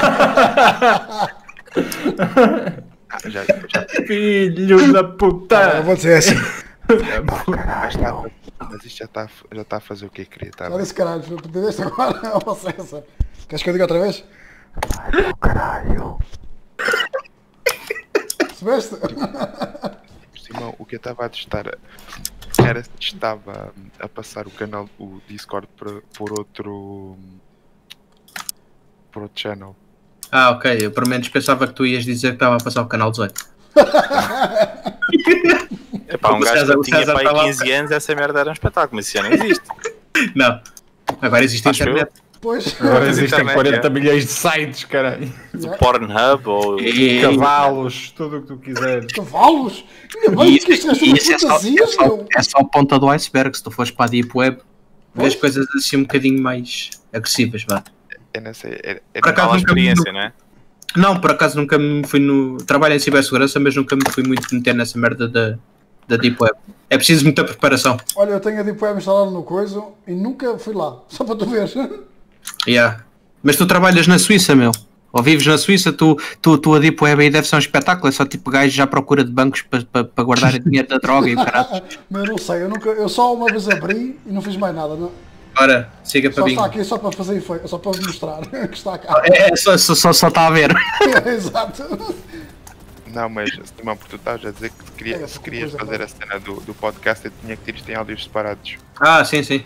Ah, já, já, Filho da Ah, eu puta. vou dizer assim. mas, tá, mas isto já está já tá a fazer o que eu queria, tá Olha bem? esse caralho, tu entendeste agora? Ó César. Queres que eu diga outra vez? Percebeste? Simão, o que eu estava a testar era se estava a passar o canal, o Discord por, por outro. por outro channel. Ah, ok. Eu pelo menos pensava que tu ias dizer que estava a passar o canal dezoito. Epá, um O gajo César- que o tinha César pai estava- quinze anos, essa merda era um espetáculo, mas isso já não existe. Não. Agora existe a Acho internet. Pois. Agora Mas existem internet, quarenta é. milhões de sites, caralho. Pornhub ou. E, Cavalos, tudo o que tu quiseres. Cavalos? Ainda e bem isso, que isto é e sobre isso é, só, é, fantasias, só, meu. é só a ponta do iceberg. Se tu fores para a Deep Web, vês Pois. coisas assim um bocadinho mais agressivas, vá. Eu não sei. É, é, Por acaso Fala a nunca me- experiência, não é? Não, por acaso nunca me fui no. Trabalho em cibersegurança, mas nunca me fui muito meter nessa merda da, da Deep Web. É preciso muita preparação. Olha, eu tenho a Deep Web instalada no coisa e nunca fui lá. Só para tu veres. Yeah. Mas tu trabalhas na Suíça, meu. Ou vives na Suíça, tu, tu, tu a Deep Web aí deve ser um espetáculo. É só tipo gajos à procura de bancos para pa, pa guardar dinheiro da droga e o caralho. Mas eu não sei, eu, nunca, eu só uma vez abri e não fiz mais nada. Não. Ora, siga para Só mim. está aqui só para fazer efeito, só para vos mostrar que está cá. É, é só, só, só, só está a ver. Exato. não, mas Simão, porque tu estás a dizer que se, queria, É, se porque querias coisa fazer boa. a cena do, do podcast, eu tinha que ter isto em áudios separados. Ah, sim, sim.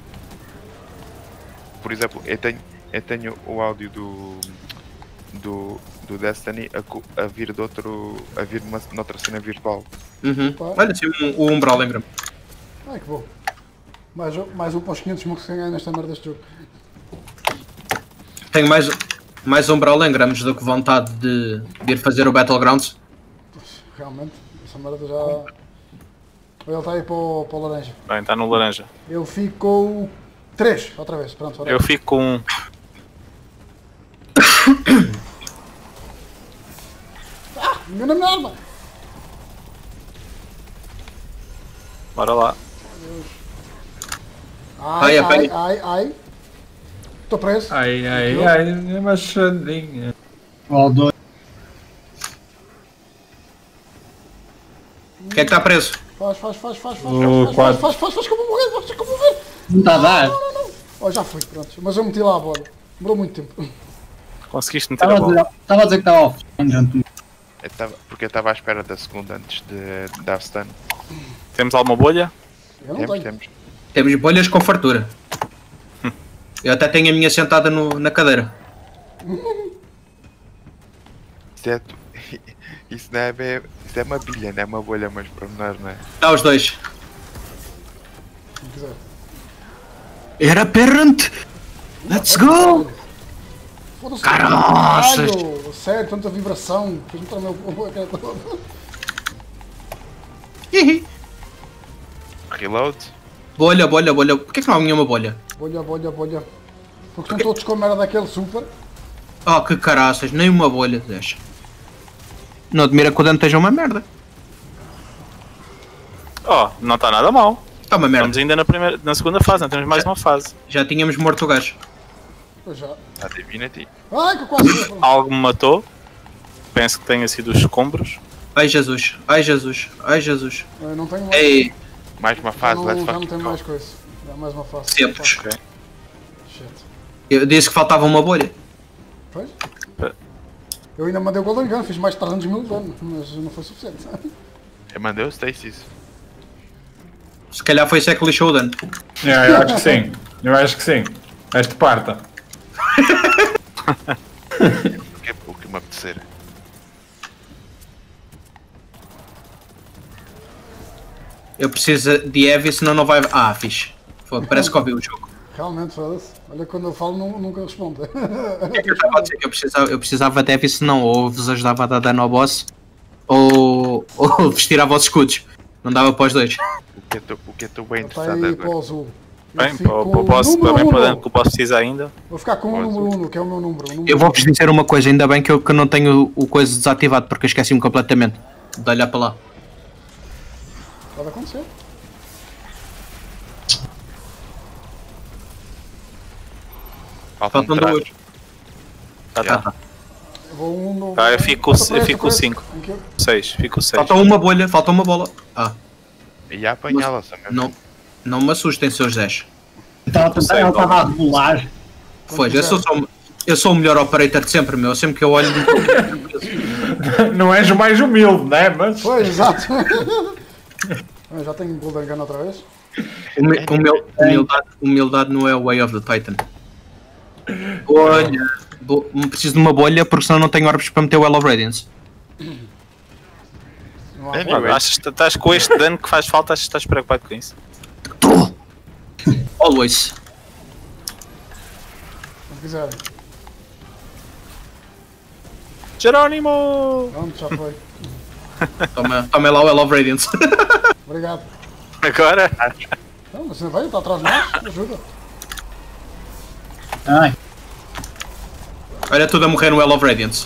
Por exemplo, eu tenho, eu tenho o áudio do. do. do Destiny a, co- a vir de outro. a vir de uma, noutra cena virtual. Uhum. Pá. Olha, sim, o, o Umbral, lembra-me. Ai que bom. Mais, um- mais um para os quinhentos mil que se ganhar nesta merda deste jogo. Tenho mais, mais Umbral, lembra-me do que vontade de, de ir fazer o Battlegrounds. Realmente, essa merda já. Olha, ele está aí para o, para o laranja. Bem, está no laranja. Eu fico três, outra vez. Pronto, ora. Eu fico com um. Engana minha arma! Bora lá. Ai, Ai, ai, apanha. ai, ai. Estou preso. Ai, ai, ai, é uma chandinha. Ó, dois. Quem é que está preso? Faz, faz, faz, faz, faz, O faz, faz, quatro. faz, faz, faz, que eu vou morrer, faz que eu vou morrer. Não está a dar. Oh, já fui, pronto. Mas eu meti lá a bola. Demorou muito tempo. Conseguiste meter a Estava a bola. dizer, estava a dizer que estava offline, gente. Eu tava, porque eu estava à espera da segunda antes de, de dar stun. Temos alguma bolha? Eu não Temos, tenho. temos. Temos bolhas com fartura. Eu até tenho a minha sentada no, na cadeira. Isso é, tu- isso não é bem. Isso é uma bilha, não é uma bolha, mas para nós não é. Dá os dois. Se quiser. Era parent! Let's go! Foda-se. Caraças. Caralho, sério, tanta vibração. Fez-me tremer o a cara toda. Reload? Bolha, bolha, bolha. Porquê que não há nenhuma bolha? Bolha, bolha, bolha. Porque estão todos com a merda daquele super. Oh, que caraças, nem uma bolha deixa. Não admira que o dano esteja uma merda. Oh, não está nada mal. Está uma merda. Estamos ainda na, primeira, na segunda fase, não temos mais uma fase. Já tínhamos morto o gajo. Pois já. A Divinity? Ai, que eu quase fui. Algo me matou. Penso que tenha sido os escombros. Ai Jesus, ai Jesus, ai Jesus. Eu não tenho mais. Ei, Mais uma Já fase, não, let's já não fucking tenho go. mais coisa. Dá mais uma face. Sempre. Ok. Shit. Eu disse que faltava uma bolha. Pois? Eu ainda mandei o Golden Gun, fiz mais de trezentos mil dano, mas não foi suficiente. Eu mandei o Stasis. Se calhar foi isso é que lixou o dano. Yeah, eu acho que sim. Eu acho que sim. Este parta. O que, o que me apetecer. Eu preciso de Heavy, senão não vai. Ah, fixe. Foi, parece que ouvi o jogo. Realmente, foda-se. Olha, quando eu falo, nu- nunca respondo. É que eu estava a dizer que eu precisava, eu precisava de Heavy, senão ou vos ajudava a dar dano ao boss ou, ou vos tirava os escudos. Não dava para os dois. O que eu tô- o que eu estou bem Está interessado aí para o agora. azul. Eu Bem, fico para com o boss, número para bem para uno. dentro que o boss precisa ainda. Vou ficar com o Pode. número um, que é o meu número. o número Eu um. vou-vos dizer uma coisa, ainda bem que eu que não tenho o coisa desativado porque eu esqueci-me completamente de olhar para lá. Pode acontecer. Faltam Faltam trás. duas. Tá, Yeah. tá. Eu vou um no. Ah, eu fico- Falta eu três, fico falta três. cinco. Em que eu- seis, fico seis. Falta uma bolha, falta uma bola. Ah, E a apanhá-la só mesmo. não, não me assustem, seus dez. Estava a tentar, ela estava a rebolar. Foi, eu sou, só, eu sou o melhor operator de sempre, meu. Sempre que eu olho. Não és o mais humilde, né? Mas. Pois, exato. Eu já tenho Golden Gun outra vez. Humi- humil- humildade, humildade não é o way of the Titan. Olha, bo- preciso de uma bolha porque senão não tenho orbes para meter o Well of Radiance. Não há É, como. Mano, achas que estás com este dano que faz falta, achas que estás preocupado com isso? Tô. Always. Quando quiserem. Jerónimo! Pronto, já foi. Toma, toma lá o Well of Radiance. Obrigado. Agora? Não, mas você vai, está atrás de nós, ajuda. Ai, Olha tudo a morrer no Well of Radiance.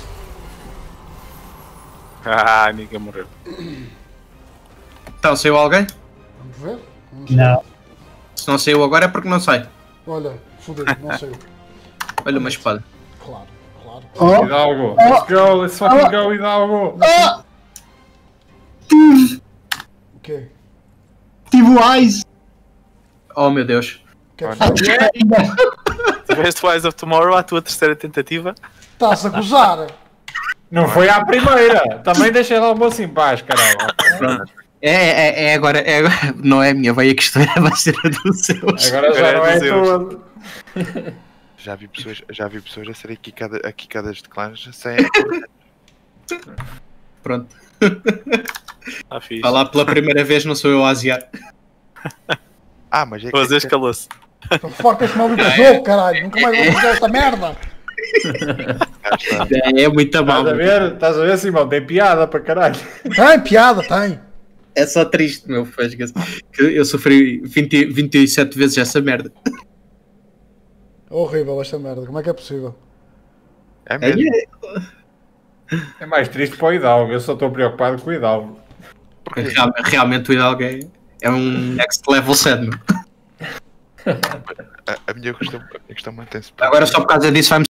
Ah, ninguém morreu. Então, saiu alguém? Vamos ver? Vamos ver. não. Se não saiu agora é porque não sai. Olha, fodeu, não saiu. Olha uma espada. Claro, claro. Oh, Hidalgo. Let's go, let's fucking go, Hidalgo. oh, O quê? tive o Eyes. Oh meu Deus. Quer fazer? Tiveste o Eyes of Tomorrow à tua terceira tentativa? Estás a gozar? Não foi à primeira. Também deixei lá o moço em paz, caralho. É, é, é agora, é agora. Não é a minha, vai a questão, vai ser a dos seus. Agora já não é tua. Já vi pessoas, já vi pessoas a serem quicada, a quicadas de clãs sem. Pronto. Ah, fixe. Falar pela primeira vez não sou eu a asiar. Ah, mas é Vou dizer que. escalou-se. Estou forte este maldito jogo, caralho. Nunca mais vou fazer esta merda. Ah, está. É, é muito mal. Estás a ver? Estás a ver, Simão? Tem piada para caralho. Tem piada, tem. É só triste, meu. Foi, que eu sofri vinte, vinte e sete vezes essa merda. Horrível esta merda. Como é que é possível? É mesmo. É mais triste para o Hidalgo. Eu só estou preocupado com o Hidalgo. Porque Real- realmente o Hidalgo é, é um next level set, meu. a, a minha questão, a minha questão mantém-se. Agora só por causa disso vai-me